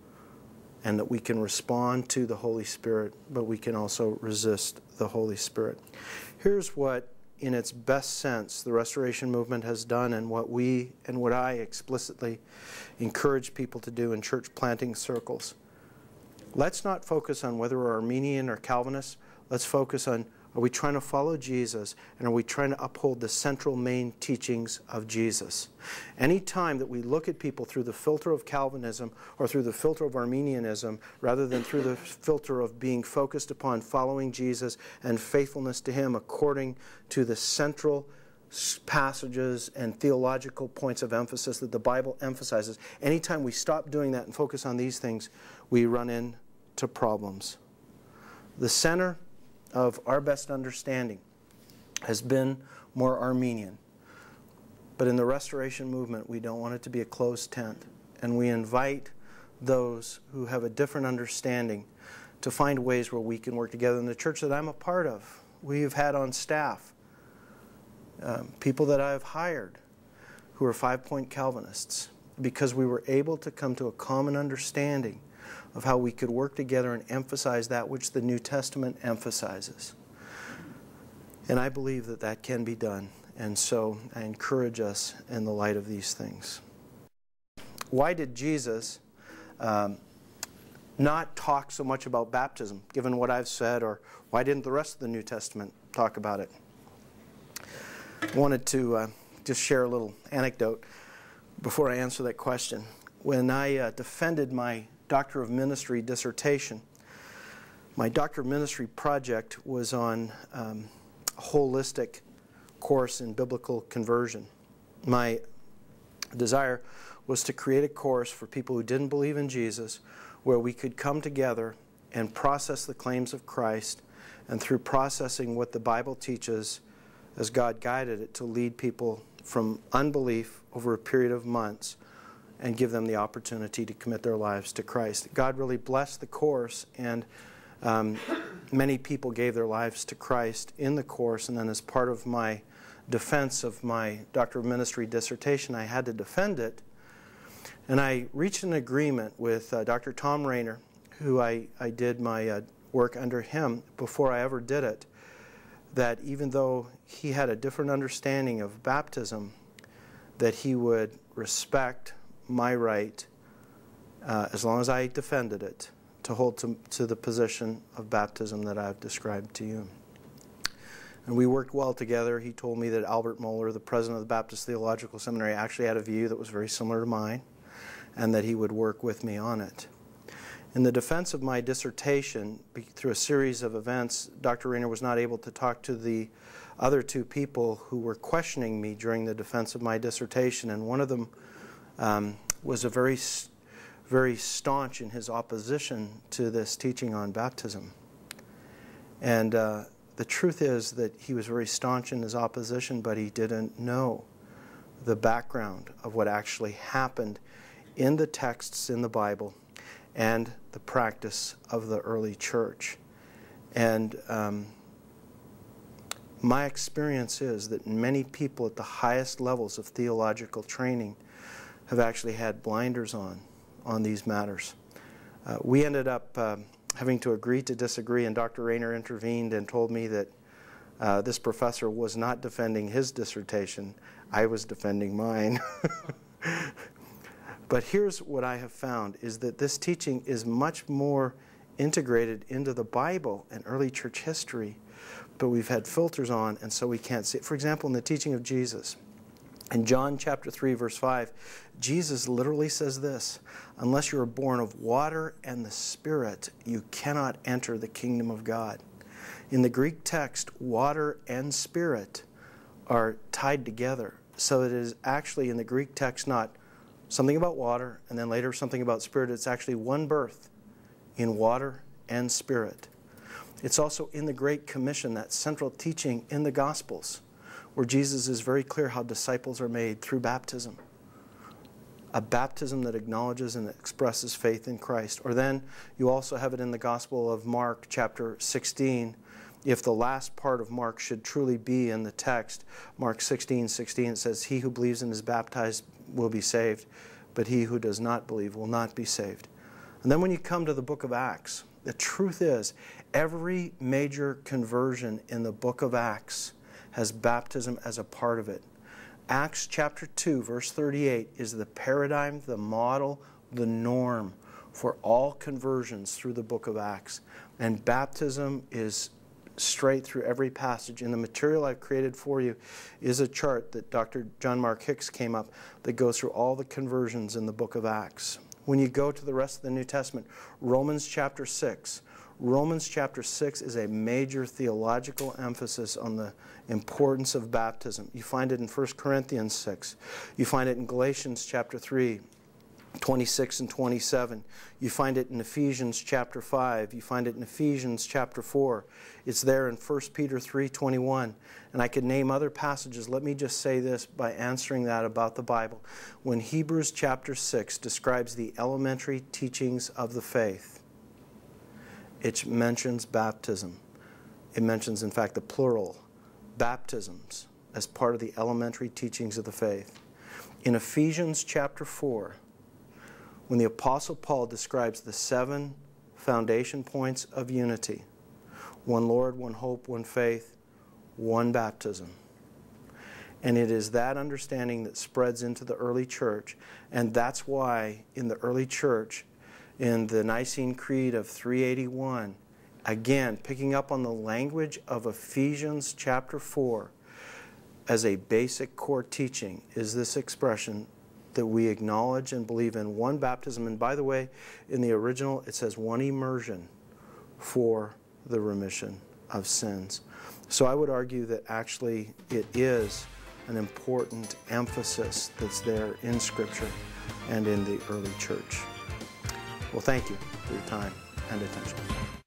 and that we can respond to the Holy Spirit, but we can also resist the Holy Spirit. Here's what, in its best sense, the Restoration movement has done, and what I explicitly encourage people to do in church planting circles. Let's not focus on whether we're Arminian or Calvinist. Let's focus on, are we trying to follow Jesus, and are we trying to uphold the central main teachings of Jesus? Any time that we look at people through the filter of Calvinism or through the filter of Arminianism, rather than through the filter of being focused upon following Jesus and faithfulness to Him according to the central passages and theological points of emphasis that the Bible emphasizes, anytime we stop doing that and focus on these things, we run into problems. The center of our best understanding has been more Arminian. But in the Restoration movement, we don't want it to be a closed tent. And we invite those who have a different understanding to find ways where we can work together. In the church that I'm a part of, we've had on staff people that I've hired who are 5-point Calvinists, because we were able to come to a common understanding of how we could work together and emphasize that which the New Testament emphasizes. And I believe that that can be done. And so I encourage us in the light of these things. Why did Jesus not talk so much about baptism, given what I've said, or why didn't the rest of the New Testament talk about it? I wanted to just share a little anecdote before I answer that question. When I defended my Doctor of Ministry dissertation, my Doctor of Ministry project was on a holistic course in biblical conversion. My desire was to create a course for people who didn't believe in Jesus, where we could come together and process the claims of Christ, and through processing what the Bible teaches as God guided it, to lead people from unbelief over a period of months and give them the opportunity to commit their lives to Christ. God really blessed the course, and many people gave their lives to Christ in the course. And then as part of my defense of my Doctor of Ministry dissertation, I had to defend it. And I reached an agreement with Dr. Tom Rainer, who I did my work under him before I ever did it, that even though he had a different understanding of baptism, that he would respect my right, as long as I defended it, to hold to the position of baptism that I've described to you. And we worked well together. He told me that Albert Mohler, the president of the Baptist Theological Seminary, actually had a view that was very similar to mine, and that he would work with me on it. In the defense of my dissertation, through a series of events, Dr. Rainer was not able to talk to the other two people who were questioning me during the defense of my dissertation, and one of them was a very staunch in his opposition to this teaching on baptism. And the truth is that he was very staunch in his opposition, but he didn't know the background of what actually happened in the texts in the Bible and the practice of the early church. And my experience is that many people at the highest levels of theological training have actually had blinders on these matters. We ended up having to agree to disagree, and Dr. Rayner intervened and told me that this professor was not defending his dissertation. I was defending mine. But here's what I have found, is that this teaching is much more integrated into the Bible and early church history, but we've had filters on, and so we can't see it. For example, in the teaching of Jesus, in John chapter 3, verse 5, Jesus literally says this: unless you are born of water and the Spirit, you cannot enter the kingdom of God. In the Greek text, water and Spirit are tied together. So it is actually in the Greek text not something about water and then later something about Spirit. It's actually one birth in water and Spirit. It's also in the Great Commission, that central teaching in the Gospels, where Jesus is very clear how disciples are made through baptism. A baptism that acknowledges and expresses faith in Christ. Or then you also have it in the Gospel of Mark chapter 16. If the last part of Mark should truly be in the text, Mark 16:16, it says, "He who believes and is baptized will be saved, but he who does not believe will not be saved." And then when you come to the book of Acts, the truth is every major conversion in the book of Acts has baptism as a part of it. Acts chapter 2, verse 38 is the paradigm, the model, the norm for all conversions through the book of Acts. And baptism is straight through every passage. In the material I've created for you is a chart that Dr. John Mark Hicks came up that goes through all the conversions in the book of Acts. When you go to the rest of the New Testament, Romans chapter 6. Romans chapter 6 is a major theological emphasis on the importance of baptism. You find it in 1 Corinthians 6. You find it in Galatians chapter 3, 26 and 27. You find it in Ephesians chapter 5. You find it in Ephesians chapter 4. It's there in 1 Peter 3:21. And I could name other passages. Let me just say this by answering that about the Bible. When Hebrews chapter 6 describes the elementary teachings of the faith, it mentions baptism. It mentions, in fact, the plural, baptisms, as part of the elementary teachings of the faith. In Ephesians chapter 4, when the Apostle Paul describes the 7 foundation points of unity, one Lord, one hope, one faith, one baptism. And it is that understanding that spreads into the early church. And that's why in the early church, in the Nicene Creed of 381, again, picking up on the language of Ephesians chapter 4, as a basic core teaching is this expression that we acknowledge and believe in one baptism. And by the way, in the original, it says one immersion for the remission of sins. So I would argue that actually it is an important emphasis that's there in Scripture and in the early church. Well, thank you for your time and attention.